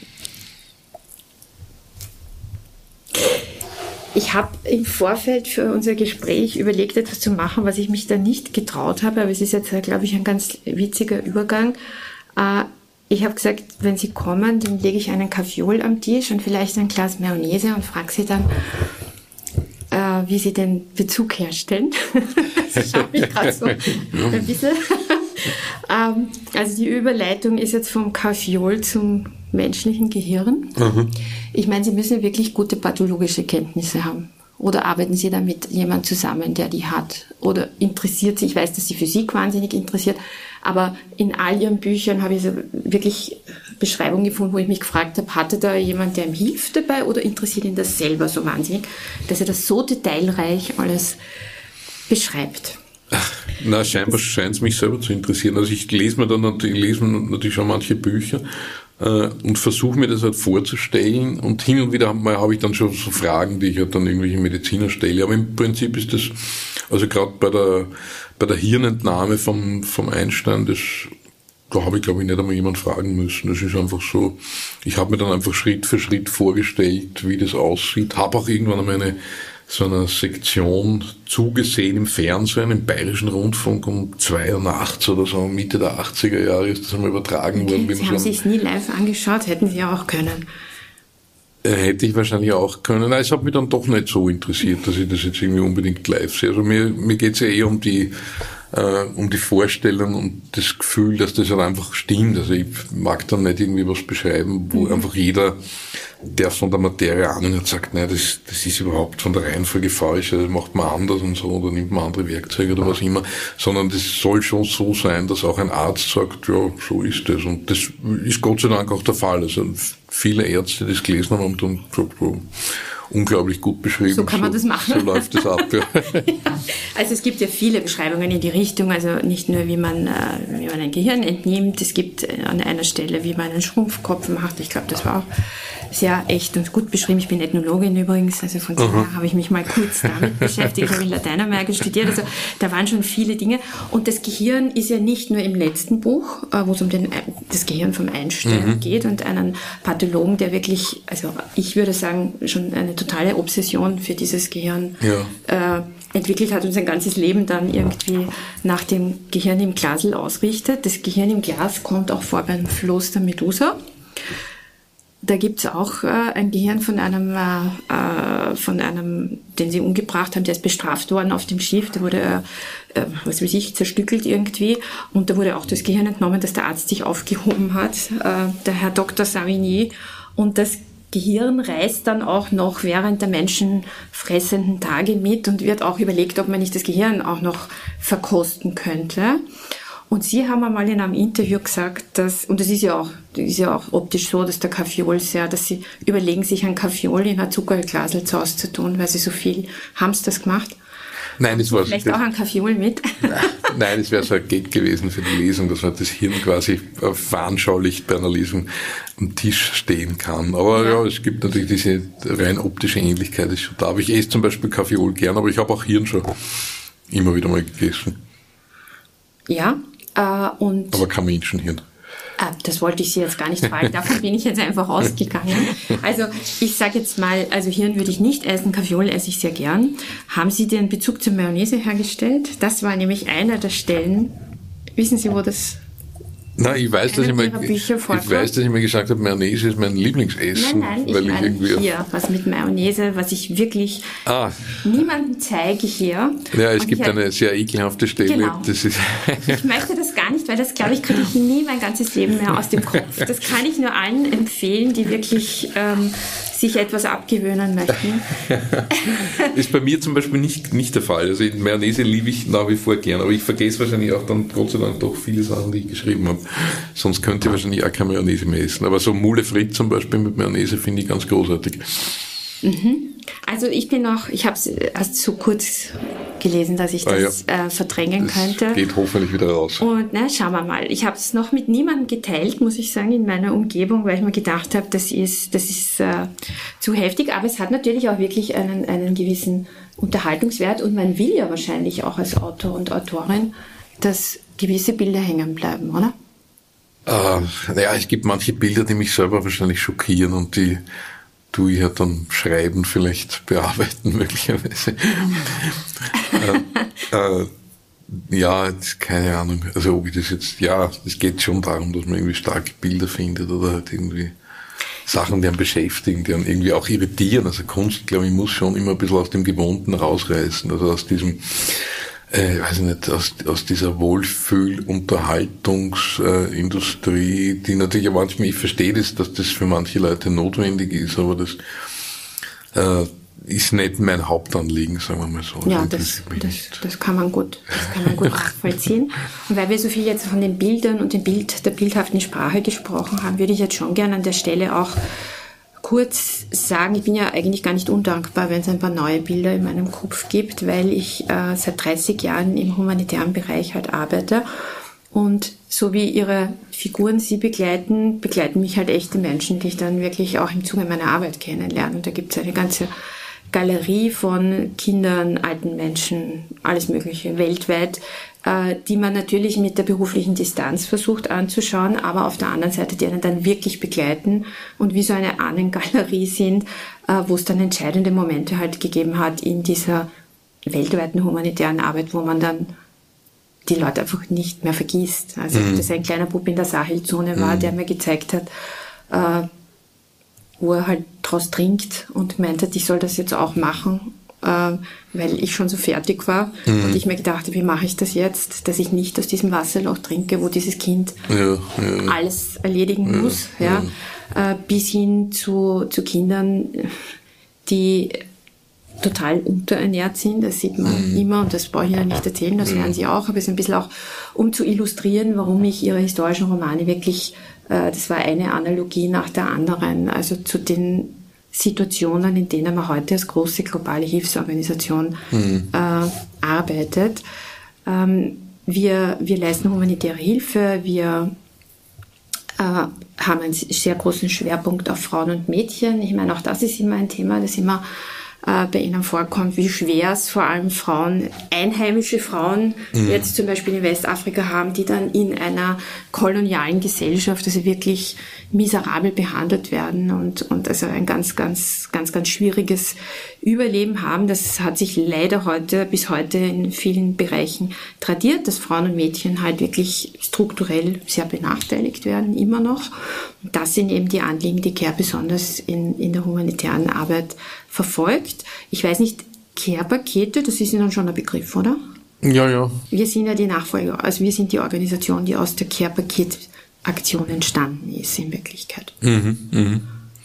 Ich habe im Vorfeld für unser Gespräch überlegt, etwas zu machen, was ich mich da nicht getraut habe, aber es ist jetzt, glaube ich, ein ganz witziger Übergang. Ich habe gesagt, wenn Sie kommen, dann lege ich einen Kaffeeol am Tisch und vielleicht ein Glas Mayonnaise und frage Sie dann, wie Sie den Bezug herstellen. Ich habe mich gerade so ein bisschen... Also die Überleitung ist jetzt vom Kaffeeol zum menschlichen Gehirn. Mhm. Ich meine, Sie müssen wirklich gute pathologische Kenntnisse haben. Oder arbeiten Sie da mit jemandem zusammen, der die hat? Oder interessiert Sie, ich weiß, dass Sie Physik wahnsinnig interessiert, aber in all Ihren Büchern habe ich so wirklich Beschreibung gefunden, wo ich mich gefragt habe, hatte da jemand, der ihm hilft dabei oder interessiert ihn das selber so wahnsinnig, dass er das so detailreich alles beschreibt? Ach, na, scheinbar scheint es mich selber zu interessieren. Also ich lese mir dann natürlich, ich lese mir natürlich schon manche Bücher äh, und versuche mir das halt vorzustellen, und hin und wieder habe hab ich dann schon so Fragen, die ich halt dann irgendwelche Mediziner stelle. Aber im Prinzip ist das, also gerade bei der bei der Hirnentnahme vom vom Einstein, das da habe ich, glaube ich, nicht einmal jemand fragen müssen. Das ist einfach so, ich habe mir dann einfach Schritt für Schritt vorgestellt, wie das aussieht. Habe auch irgendwann einmal eine so einer Sektion zugesehen im Fernsehen, im Bayerischen Rundfunk um zwei Uhr nachts oder so, Mitte der achtziger Jahre ist das einmal übertragen okay, worden. Sie haben sich nie live angeschaut, hätten Sie auch können. Äh, hätte ich wahrscheinlich auch können. Nein, es hat mich dann doch nicht so interessiert, dass ich das jetzt irgendwie unbedingt live sehe. Also mir, mir geht es ja eher um die äh, um die Vorstellung und das Gefühl, dass das halt einfach stimmt. Also ich mag dann nicht irgendwie was beschreiben, wo mhm. einfach jeder, der von der Materie Ahnung hat, sagt, nein, das, das ist überhaupt von der Reihenfolge falsch, das macht man anders und so, oder nimmt man andere Werkzeuge oder was immer, sondern das soll schon so sein, dass auch ein Arzt sagt, ja, so ist das. Und das ist Gott sei Dank auch der Fall. Also viele Ärzte, die das gelesen haben, haben dann gesagt, so, unglaublich gut beschrieben. So kann man so, das machen. So läuft das ab. Ja. Also es gibt ja viele Beschreibungen in die Richtung, also nicht nur, wie man, äh, wie man ein Gehirn entnimmt, es gibt an einer Stelle, wie man einen Schrumpfkopf macht. Ich glaube, das war auch sehr echt und gut beschrieben. Ich bin Ethnologin übrigens, also von daher habe ich mich mal kurz damit beschäftigt. Ich habe in Lateinamerika studiert, also da waren schon viele Dinge. Und das Gehirn ist ja nicht nur im letzten Buch, äh, wo es um den, das Gehirn vom Einstein mhm. geht und einen Pathologen, der wirklich, also ich würde sagen, schon eine totale Obsession für dieses Gehirn ja. äh, entwickelt hat und sein ganzes Leben dann irgendwie nach dem Gehirn im Glasl ausrichtet. Das Gehirn im Glas kommt auch vor beim Floß der Medusa. Da gibt's auch äh, ein Gehirn von einem, äh, von einem, den sie umgebracht haben, der ist bestraft worden auf dem Schiff, der wurde, äh, was weiß ich, zerstückelt irgendwie, und da wurde auch das Gehirn entnommen, das der Arzt sich aufgehoben hat, äh, der Herr Doktor Savigny, und das Gehirn reist dann auch noch während der menschenfressenden Tage mit und wird auch überlegt, ob man nicht das Gehirn auch noch verkosten könnte. Und Sie haben einmal in einem Interview gesagt, dass, und das ist ja auch, das ist ja auch optisch so, dass der Kaffeeol sehr, dass Sie überlegen, sich ein Kaffeeol in ein Zuckerglasl zu auszutun, weil Sie so viel, haben Sie das gemacht? Nein, das war Vielleicht auch ein Kaffeeol mit? Nein, das wäre so ein Gag gewesen für die Lesung, dass man das Hirn quasi veranschaulicht bei einer Lesung am Tisch stehen kann. Aber ja, ja es gibt natürlich diese rein optische Ähnlichkeit, ist schon da. Aber ich esse zum Beispiel Kaffeeol gern, aber ich habe auch Hirn schon immer wieder mal gegessen. Ja, äh, und... Aber kein Menschenhirn. Ah, das wollte ich Sie jetzt gar nicht fragen, davon bin ich jetzt einfach ausgegangen. Also ich sage jetzt mal, also Hirn würde ich nicht essen, Kaffeeol esse ich sehr gern. Haben Sie den Bezug zur Mayonnaise hergestellt? Das war nämlich einer der Stellen, wissen Sie, wo das... Nein, ich weiß, dass ich, mal, ich, ich weiß, dass ich mir gesagt habe, Mayonnaise ist mein Lieblingsessen. Nein, nein, weil ich ich meine irgendwie hier, was mit Mayonnaise, was ich wirklich ah. niemandem zeige hier. Ja, es und gibt ich, eine sehr ekelhafte Stelle. Genau. Das ist ich möchte das gar nicht, weil das, glaube ich, kriege ich nie mein ganzes Leben mehr aus dem Kopf. Das kann ich nur allen empfehlen, die wirklich ähm, sich etwas abgewöhnen möchten. Ist bei mir zum Beispiel nicht, nicht der Fall. Also Mayonnaise liebe ich nach wie vor gern, aber ich vergesse wahrscheinlich auch dann Gott sei Dank doch viele Sachen, die ich geschrieben habe. Sonst könnte ich wahrscheinlich auch keine Mayonnaise mehr essen. Aber so Moule Frites zum Beispiel mit Mayonnaise finde ich ganz großartig. Mhm. Also ich bin noch, ich habe es erst so kurz gelesen, dass ich das ah, ja. äh, verdrängen das könnte. Geht hoffentlich wieder raus. Und na, schauen wir mal. Ich habe es noch mit niemandem geteilt, muss ich sagen, in meiner Umgebung, weil ich mir gedacht habe, das ist, das ist äh, zu heftig. Aber es hat natürlich auch wirklich einen, einen gewissen Unterhaltungswert und man will ja wahrscheinlich auch als Autor und Autorin, dass gewisse Bilder hängen bleiben, oder? Äh, naja, es gibt manche Bilder, die mich selber wahrscheinlich schockieren und die tue ich ja dann schreiben, vielleicht bearbeiten möglicherweise. äh, äh, ja, keine Ahnung. Also ob ich das jetzt, ja, es geht schon darum, dass man irgendwie starke Bilder findet oder halt irgendwie Sachen, die einen beschäftigen, die einen irgendwie auch irritieren. Also Kunst, glaube ich, muss schon immer ein bisschen aus dem Gewohnten rausreißen. Also aus diesem, äh, weiß ich nicht, aus, aus dieser Wohlfühl-Unterhaltungsindustrie, äh, die natürlich manchmal, ich verstehe das, dass das für manche Leute notwendig ist, aber das, äh, ist nicht mein Hauptanliegen, sagen wir mal so. Ja, das, das, das kann man gut, das kann man gut nachvollziehen. Und weil wir so viel jetzt von den Bildern und dem Bild, der bildhaften Sprache gesprochen haben, würde ich jetzt schon gerne an der Stelle auch kurz sagen, ich bin ja eigentlich gar nicht undankbar, wenn es ein paar neue Bilder in meinem Kopf gibt, weil ich äh, seit dreißig Jahren im humanitären Bereich halt arbeite. Und so wie ihre Figuren sie begleiten, begleiten mich halt echte Menschen, die ich dann wirklich auch im Zuge meiner Arbeit kennenlerne. Und da gibt es eine ganze Galerie von Kindern, alten Menschen, alles Mögliche weltweit, äh, die man natürlich mit der beruflichen Distanz versucht anzuschauen, aber auf der anderen Seite, die einen dann wirklich begleiten und wie so eine Ahnengalerie sind, äh, wo es dann entscheidende Momente halt gegeben hat in dieser weltweiten humanitären Arbeit, wo man dann die Leute einfach nicht mehr vergisst. Also mhm. dass ein kleiner Bub in der Sahelzone war, mhm. der mir gezeigt hat, äh, wo er halt draus trinkt und meint hat, ich soll das jetzt auch machen, äh, weil ich schon so fertig war. Mhm. Und ich mir gedacht habe, wie mache ich das jetzt, dass ich nicht aus diesem Wasserloch trinke, wo dieses Kind ja, ja, alles erledigen ja, muss. Ja, ja. Äh, bis hin zu, zu Kindern, die total unterernährt sind, das sieht man mhm. immer und das brauche ich ja nicht erzählen, das werden sie auch, aber es ist ein bisschen auch, um zu illustrieren, warum ich ihre historischen Romane wirklich, äh, das war eine Analogie nach der anderen, also zu den Situationen, in denen man heute als große globale Hilfsorganisation mhm. äh, arbeitet. Ähm, wir, wir leisten humanitäre Hilfe, wir äh, haben einen sehr großen Schwerpunkt auf Frauen und Mädchen. Ich meine, auch das ist immer ein Thema, das immer bei ihnen vorkommt, wie schwer es vor allem Frauen, einheimische Frauen, mhm. jetzt zum Beispiel in Westafrika haben, die dann in einer kolonialen Gesellschaft also wirklich miserabel behandelt werden und, und also ein ganz, ganz, ganz, ganz schwieriges Überleben haben. Das hat sich leider heute, bis heute in vielen Bereichen tradiert, dass Frauen und Mädchen halt wirklich strukturell sehr benachteiligt werden, immer noch. Und das sind eben die Anliegen, die CARE besonders in, in der humanitären Arbeit verfolgt. Ich weiß nicht, Care-Pakete, das ist Ihnen schon ein Begriff, oder? Ja, ja. Wir sind ja die Nachfolger, also wir sind die Organisation, die aus der Care-Paket-Aktion entstanden ist in Wirklichkeit. Mhm, mh.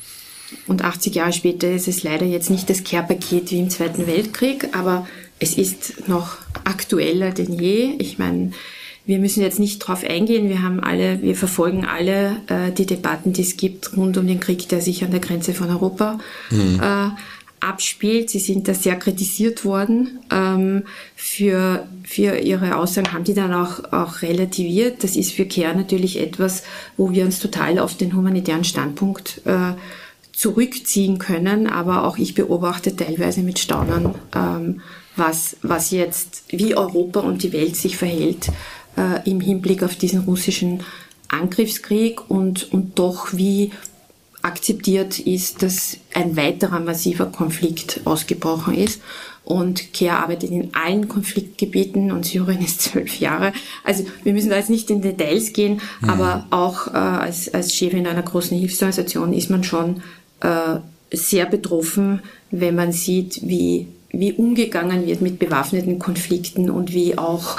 Und achtzig Jahre später ist es leider jetzt nicht das Care-Paket wie im Zweiten Weltkrieg, aber es ist noch aktueller denn je. Ich meine, wir müssen jetzt nicht drauf eingehen. Wir haben alle, wir verfolgen alle äh, die Debatten, die es gibt rund um den Krieg, der sich an der Grenze von Europa mhm. äh, abspielt. Sie sind da sehr kritisiert worden. Ähm, für, für ihre Aussagen haben die dann auch, auch relativiert. Das ist für CARE natürlich etwas, wo wir uns total auf den humanitären Standpunkt äh, zurückziehen können. Aber auch ich beobachte teilweise mit Staunen, ähm, was, was jetzt, wie Europa und die Welt sich verhält äh, im Hinblick auf diesen russischen Angriffskrieg und, und doch wie akzeptiert ist, dass ein weiterer massiver Konflikt ausgebrochen ist. Und CARE arbeitet in allen Konfliktgebieten und Syrien ist zwölf Jahre. Also wir müssen da jetzt nicht in Details gehen, mhm. aber auch äh, als, als Chefin einer großen Hilfsorganisation ist man schon äh, sehr betroffen, wenn man sieht, wie, wie umgegangen wird mit bewaffneten Konflikten und wie auch,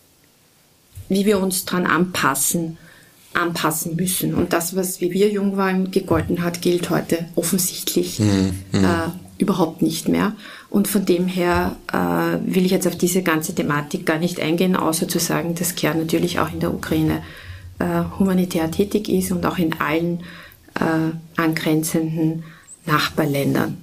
wie wir uns dran anpassen. anpassen müssen. Und das, was wie wir jung waren, gegolten hat, gilt heute offensichtlich mhm. äh, überhaupt nicht mehr. Und von dem her äh, will ich jetzt auf diese ganze Thematik gar nicht eingehen, außer zu sagen, dass CARE natürlich auch in der Ukraine äh, humanitär tätig ist und auch in allen äh, angrenzenden Nachbarländern.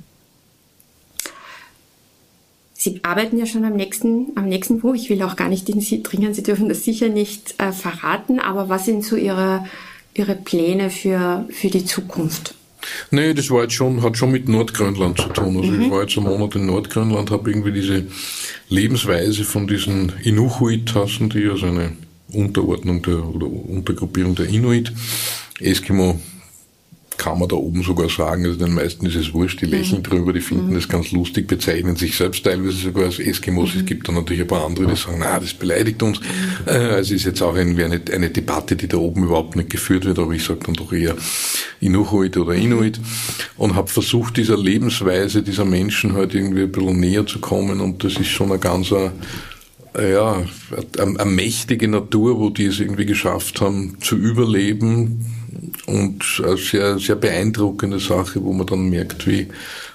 Sie arbeiten ja schon am nächsten, am nächsten Buch. Ich will auch gar nicht in Sie dringen, Sie dürfen das sicher nicht äh, verraten, aber was sind so Ihre, Ihre Pläne für, für die Zukunft? Nee, das war jetzt schon, hat schon mit Nordgrönland zu tun. Also mhm. ich war jetzt einen Monat in Nordgrönland, habe irgendwie diese Lebensweise von diesen Inuchuit, heißen die, also eine Unterordnung der, oder Untergruppierung der Inuit, Eskimo, kann man da oben sogar sagen, also den meisten ist es wurscht, die lächeln mhm. drüber, die finden mhm. das ganz lustig, bezeichnen sich selbst teilweise sogar als Eskimos. Mhm. Es gibt dann natürlich ein paar andere, die sagen, na, das beleidigt uns. Mhm. Also es ist jetzt auch irgendwie eine, eine Debatte, die da oben überhaupt nicht geführt wird, aber ich sage dann doch eher Inuchuit oder Inuit und habe versucht, dieser Lebensweise dieser Menschen halt irgendwie ein bisschen näher zu kommen und das ist schon eine ganz ja, eine, eine mächtige Natur, wo die es irgendwie geschafft haben zu überleben und eine sehr, sehr beeindruckende Sache, wo man dann merkt, wie,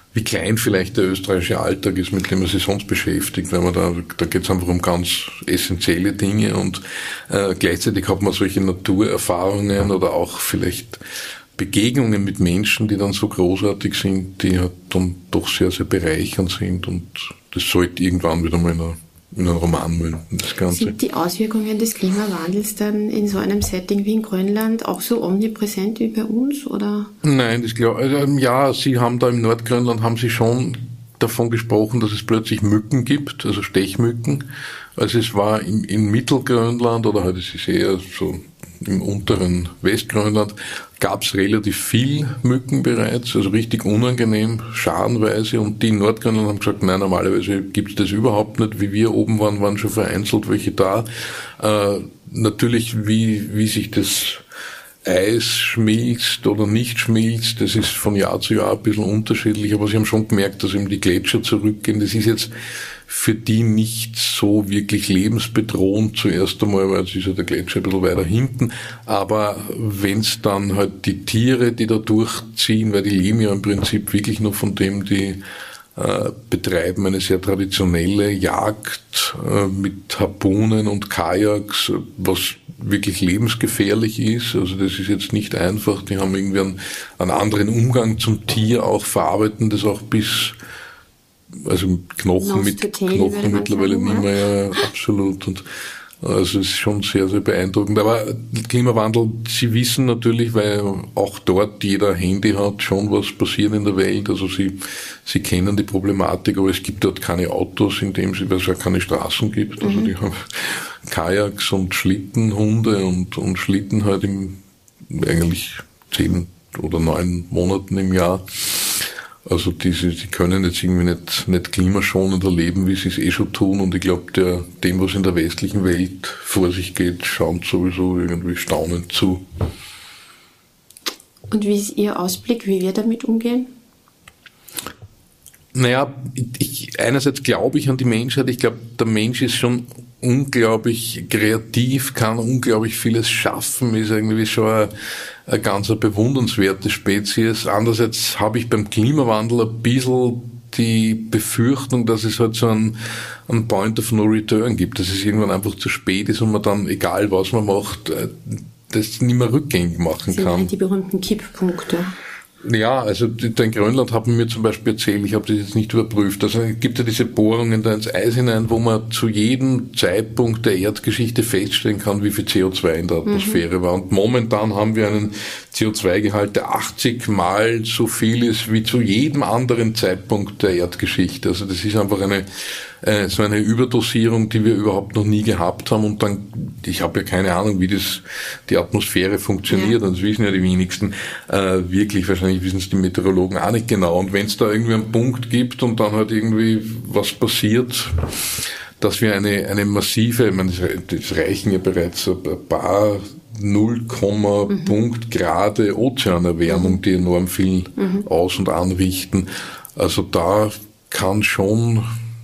wie klein vielleicht der österreichische Alltag ist, mit dem man sich sonst beschäftigt, weil man da, da geht es einfach um ganz essentielle Dinge und äh, gleichzeitig hat man solche Naturerfahrungen oder auch vielleicht Begegnungen mit Menschen, die dann so großartig sind, die halt dann doch sehr, sehr bereichernd sind und das sollte irgendwann wieder mal in, eine, in einen Roman münden, das Ganze. Sind die Auswirkungen des Klimawandels dann in so einem Setting wie in Grönland auch so omnipräsent wie bei uns, oder? Nein, das glaube also, ja, Sie haben da im Nordgrönland, haben Sie schon davon gesprochen, dass es plötzlich Mücken gibt, also Stechmücken. Also es war im, im Mittelgrönland oder halt es ist eher so im unteren Westgrönland, gab es relativ viel Mücken bereits, also richtig unangenehm, scharenweise. Und die in Nordgrönland haben gesagt, nein, normalerweise gibt es das überhaupt nicht. Wie wir oben waren, waren schon vereinzelt welche da. Äh, natürlich, wie, wie sich das Eis schmilzt oder nicht schmilzt, das ist von Jahr zu Jahr ein bisschen unterschiedlich, aber sie haben schon gemerkt, dass eben die Gletscher zurückgehen. Das ist jetzt für die nicht so wirklich lebensbedrohend zuerst einmal, weil es ist ja der Gletscher ein bisschen weiter hinten, aber wenn es dann halt die Tiere, die da durchziehen, weil die leben ja im Prinzip wirklich nur von dem, die äh, betreiben eine sehr traditionelle Jagd äh, mit Harpunen und Kajaks, was wirklich lebensgefährlich ist. Also das ist jetzt nicht einfach. Die haben irgendwie einen, einen anderen Umgang zum Tier, auch verarbeiten das auch bis, also Knochen mit Knochen mittlerweile nicht mehr, ja, absolut. Und also es ist schon sehr, sehr beeindruckend. Aber Klimawandel, Sie wissen natürlich, weil auch dort jeder Handy hat, schon was passiert in der Welt. Also Sie, Sie kennen die Problematik, aber es gibt dort keine Autos, in dem sie, weil es ja keine Straßen gibt. Also die haben Kajaks und Schlittenhunde und, und Schlitten halt im, eigentlich zehn oder neun Monaten im Jahr. Also diese, die können jetzt irgendwie nicht, nicht klimaschonender leben, wie sie es eh schon tun. Und ich glaube, der, dem, was in der westlichen Welt vor sich geht, schaut sowieso irgendwie staunend zu. Und wie ist Ihr Ausblick, wie wir damit umgehen? Naja, ich, einerseits glaube ich an die Menschheit. Ich glaube, der Mensch ist schon unglaublich kreativ, kann unglaublich vieles schaffen, ist irgendwie schon eine, eine ganz bewundernswerte Spezies. Andererseits habe ich beim Klimawandel ein bisschen die Befürchtung, dass es halt so einen, einen Point of No Return gibt, dass es irgendwann einfach zu spät ist und man dann, egal was man macht, das nicht mehr rückgängig machen sind kann. Halt die berühmten Kipppunkte. Ja, also in Grönland haben mir zum Beispiel erzählt, ich habe das jetzt nicht überprüft, also es gibt ja diese Bohrungen da ins Eis hinein, wo man zu jedem Zeitpunkt der Erdgeschichte feststellen kann, wie viel C O zwei in der Atmosphäre mhm. war. Und momentan haben wir einen C O zwei Gehalt, der achtzig Mal so viel ist wie zu jedem anderen Zeitpunkt der Erdgeschichte. Also das ist einfach eine äh, so eine Überdosierung, die wir überhaupt noch nie gehabt haben. Und dann, ich habe ja keine Ahnung, wie das die Atmosphäre funktioniert, ja. Das wissen ja die wenigsten. Äh, wirklich, wahrscheinlich wissen es die Meteorologen auch nicht genau. Und wenn es da irgendwie einen Punkt gibt und dann halt irgendwie was passiert, dass wir eine eine massive, ich meine, das reichen ja bereits ein paar null Komma mhm. Punkt Grade Ozeanerwärmung, die enorm viel mhm. aus- und anrichten. Also da kann schon,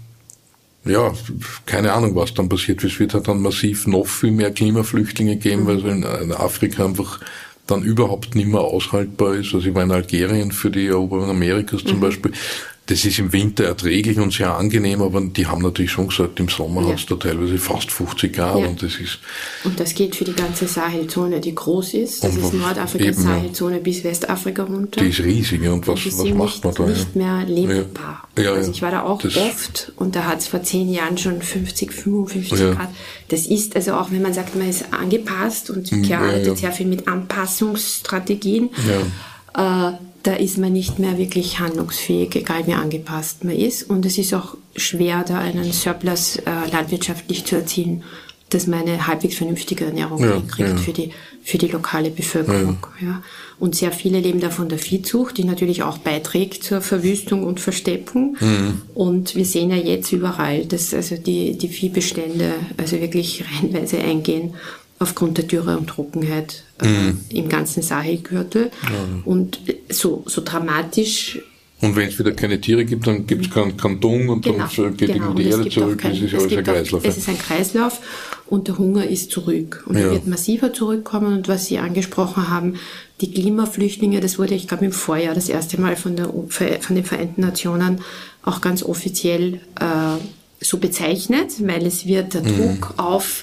ja, keine Ahnung, was dann passiert. Es wird halt dann massiv noch viel mehr Klimaflüchtlinge geben, mhm. weil so in, in Afrika einfach dann überhaupt nicht mehr aushaltbar ist. Also ich war in Algerien für die Eroberung Amerikas zum mhm. Beispiel. Das ist im Winter erträglich und sehr angenehm, aber die haben natürlich schon gesagt, im Sommer ja. hat es da teilweise fast fünfzig Grad ja. und das ist... Und das gilt für die ganze Sahelzone, die groß ist. Das ist Nordafrikas Sahelzone bis Westafrika runter. Die ist riesig, ja. Und was, was macht nicht, man da? nicht mehr lebbar. Ja. Ja, also ich war da auch das oft und da hat es vor zehn Jahren schon fünfzig, fünfundfünfzig ja. Grad. Das ist, also auch wenn man sagt, man ist angepasst und Pierre ja, arbeitet ja. sehr viel mit Anpassungsstrategien, ja. äh, da ist man nicht mehr wirklich handlungsfähig, egal wie angepasst man ist. Und es ist auch schwer, da einen Surplus äh, landwirtschaftlich zu erzielen, dass man eine halbwegs vernünftige Ernährung ja, kriegt ja. für die für die lokale Bevölkerung. Ja. Ja. Und sehr viele leben da von der Viehzucht, die natürlich auch beiträgt zur Verwüstung und Versteppung. Mhm. Und wir sehen ja jetzt überall, dass also die die Viehbestände also wirklich reihenweise eingehen aufgrund der Dürre und Trockenheit äh, mhm. im ganzen Sahelgürtel. Mhm. Und so, so dramatisch Und wenn es wieder keine Tiere gibt, dann gibt es keinen kein Dung und genau, dann geht genau. die Erde zurück. Kein, das ist ja alles ein Kreislauf. Auch, es ist ein Kreislauf und der Hunger ist zurück. Und ja. er wird massiver zurückkommen. Und was Sie angesprochen haben, die Klimaflüchtlinge, das wurde, ich glaube, im Vorjahr das erste Mal von, der, von den Vereinten Nationen auch ganz offiziell äh, so bezeichnet, weil es wird der mhm. Druck auf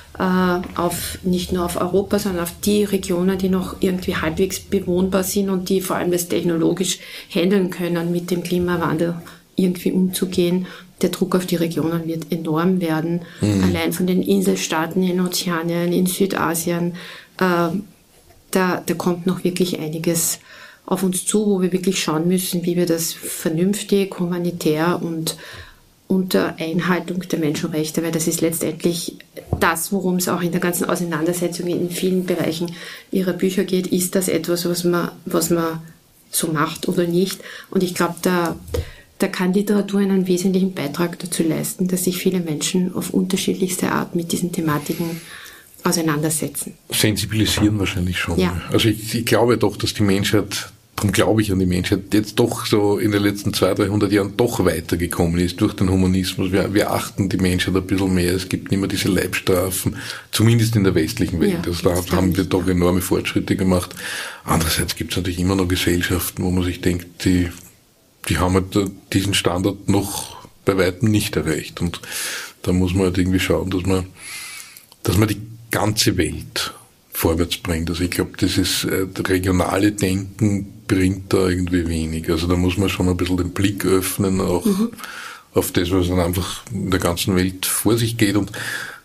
auf nicht nur auf Europa, sondern auf die Regionen, die noch irgendwie halbwegs bewohnbar sind und die vor allem das technologisch handeln können, mit dem Klimawandel irgendwie umzugehen. Der Druck auf die Regionen wird enorm werden. Mhm. Allein von den Inselstaaten in Ozeanien, in Südasien, äh, da, da kommt noch wirklich einiges auf uns zu, wo wir wirklich schauen müssen, wie wir das vernünftig, humanitär und unter Einhaltung der Menschenrechte, weil das ist letztendlich das, worum es auch in der ganzen Auseinandersetzung in vielen Bereichen ihrer Bücher geht. Ist das etwas, was man, was man so macht oder nicht? Und ich glaube, da, da kann Literatur einen wesentlichen Beitrag dazu leisten, dass sich viele Menschen auf unterschiedlichste Art mit diesen Thematiken auseinandersetzen. Sensibilisieren wahrscheinlich schon. Ja. Also ich, ich glaube doch, dass die Menschheit, darum glaube ich an die Menschheit, jetzt doch so in den letzten zweihundert, dreihundert Jahren doch weitergekommen ist durch den Humanismus. Wir, wir achten die Menschheit ein bisschen mehr. Es gibt nicht mehr diese Leibstrafen, zumindest in der westlichen Welt. Ja, also da haben wir doch enorme Fortschritte gemacht. Andererseits gibt es natürlich immer noch Gesellschaften, wo man sich denkt, die, die haben halt diesen Standard noch bei weitem nicht erreicht. Und da muss man halt irgendwie schauen, dass man, dass man die ganze Welt vorwärts bringt. Also ich glaube, dieses äh, regionale Denken bringt da irgendwie wenig. Also da muss man schon ein bisschen den Blick öffnen, auch mhm. auf das, was dann einfach in der ganzen Welt vor sich geht. Und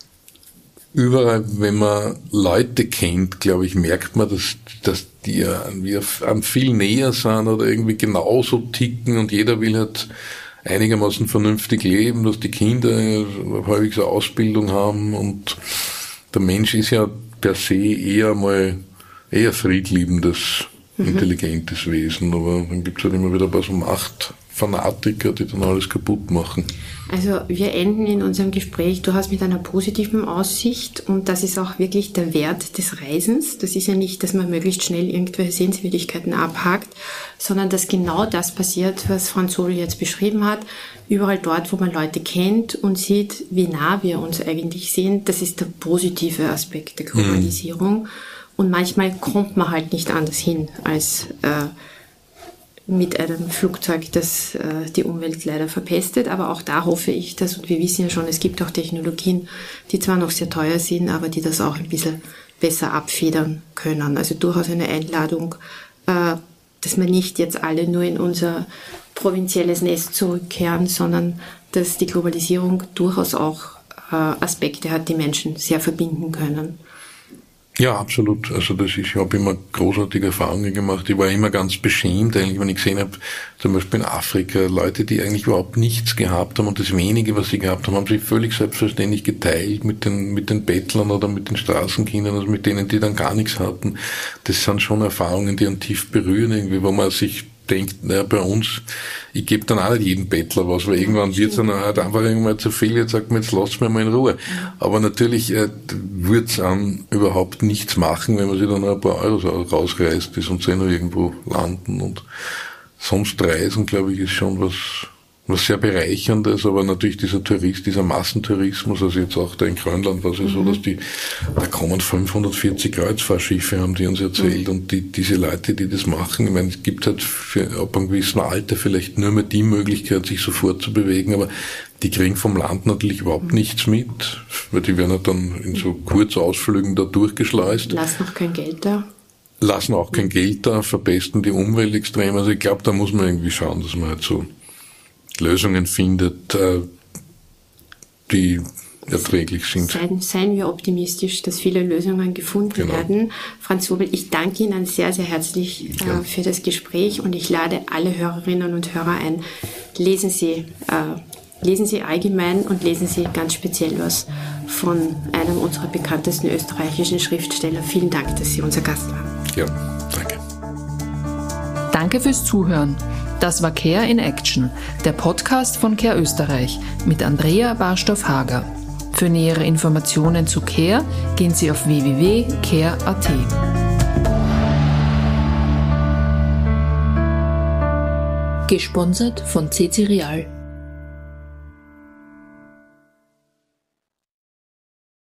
überall, wenn man Leute kennt, glaube ich, merkt man, dass, dass die an viel näher sind oder irgendwie genauso ticken und jeder will halt einigermaßen vernünftig leben, dass die Kinder häufig so Ausbildung haben und der Mensch ist ja per se eher mal eher friedliebendes, mhm. intelligentes Wesen, aber dann gibt es halt immer wieder ein paar so Machtfanatiker, die dann alles kaputt machen. Also wir enden in unserem Gespräch, du hast mit einer positiven Aussicht und das ist auch wirklich der Wert des Reisens. Das ist ja nicht, dass man möglichst schnell irgendwelche Sehenswürdigkeiten abhakt, sondern dass genau das passiert, was Franz Sobel jetzt beschrieben hat. Überall dort, wo man Leute kennt und sieht, wie nah wir uns eigentlich sehen, das ist der positive Aspekt der Globalisierung. Mhm. Und manchmal kommt man halt nicht anders hin, als äh, mit einem Flugzeug, das äh, die Umwelt leider verpestet. Aber auch da hoffe ich, dass, und wir wissen ja schon, es gibt auch Technologien, die zwar noch sehr teuer sind, aber die das auch ein bisschen besser abfedern können. Also durchaus eine Einladung, äh, dass wir nicht jetzt alle nur in unser provinzielles Nest zurückkehren, sondern dass die Globalisierung durchaus auch äh, Aspekte hat, die Menschen sehr verbinden können. Ja, absolut. Also das ist, ich habe immer großartige Erfahrungen gemacht. Ich war immer ganz beschämt, eigentlich, wenn ich gesehen habe, zum Beispiel in Afrika, Leute, die eigentlich überhaupt nichts gehabt haben und das wenige, was sie gehabt haben, haben sie völlig selbstverständlich geteilt mit den, mit den Bettlern oder mit den Straßenkindern, also mit denen, die dann gar nichts hatten. Das sind schon Erfahrungen, die einen tief berühren, irgendwie, wo man sich denkt, naja, bei uns, ich gebe dann auch nicht jedem Bettler was, weil irgendwann wird es dann halt einfach irgendwann zu viel, jetzt sagt man, jetzt lasst mir mal in Ruhe. Aber natürlich äh, würde es an überhaupt nichts machen, wenn man sich dann ein paar Euros rausreißt, die sonst eh noch irgendwo landen. Und sonst reisen, glaube ich, ist schon was was sehr Bereicherndes, aber natürlich dieser Tourist, dieser Massentourismus, also jetzt auch da in Grönland war es ja so, dass die, da kommen fünfhundertvierzig Kreuzfahrtschiffe, haben die uns erzählt, mhm. und die, diese Leute, die das machen, ich meine, es gibt halt für, ab einem gewissen Alter vielleicht nur mehr die Möglichkeit, sich so fortzubewegen, aber die kriegen vom Land natürlich überhaupt nichts mit, weil die werden halt dann in so Kurzausflügen da durchgeschleust. Lass noch kein Geld da. Lassen auch kein Geld da, verpesten die Umwelt extrem, also ich glaube, da muss man irgendwie schauen, dass man halt so Lösungen findet, die erträglich sind. Seien, seien wir optimistisch, dass viele Lösungen gefunden genau. werden. Franz Sobel, ich danke Ihnen sehr, sehr herzlich ja. äh, für das Gespräch und ich lade alle Hörerinnen und Hörer ein, lesen Sie, äh, lesen Sie allgemein und lesen Sie ganz speziell was von einem unserer bekanntesten österreichischen Schriftsteller. Vielen Dank, dass Sie unser Gast waren. Ja, danke. Danke fürs Zuhören. Das war Care in Action, der Podcast von Care Österreich mit Andrea Barstoff-Hager. Für nähere Informationen zu Care gehen Sie auf w w w punkt care punkt a t. Gesponsert von C C Real.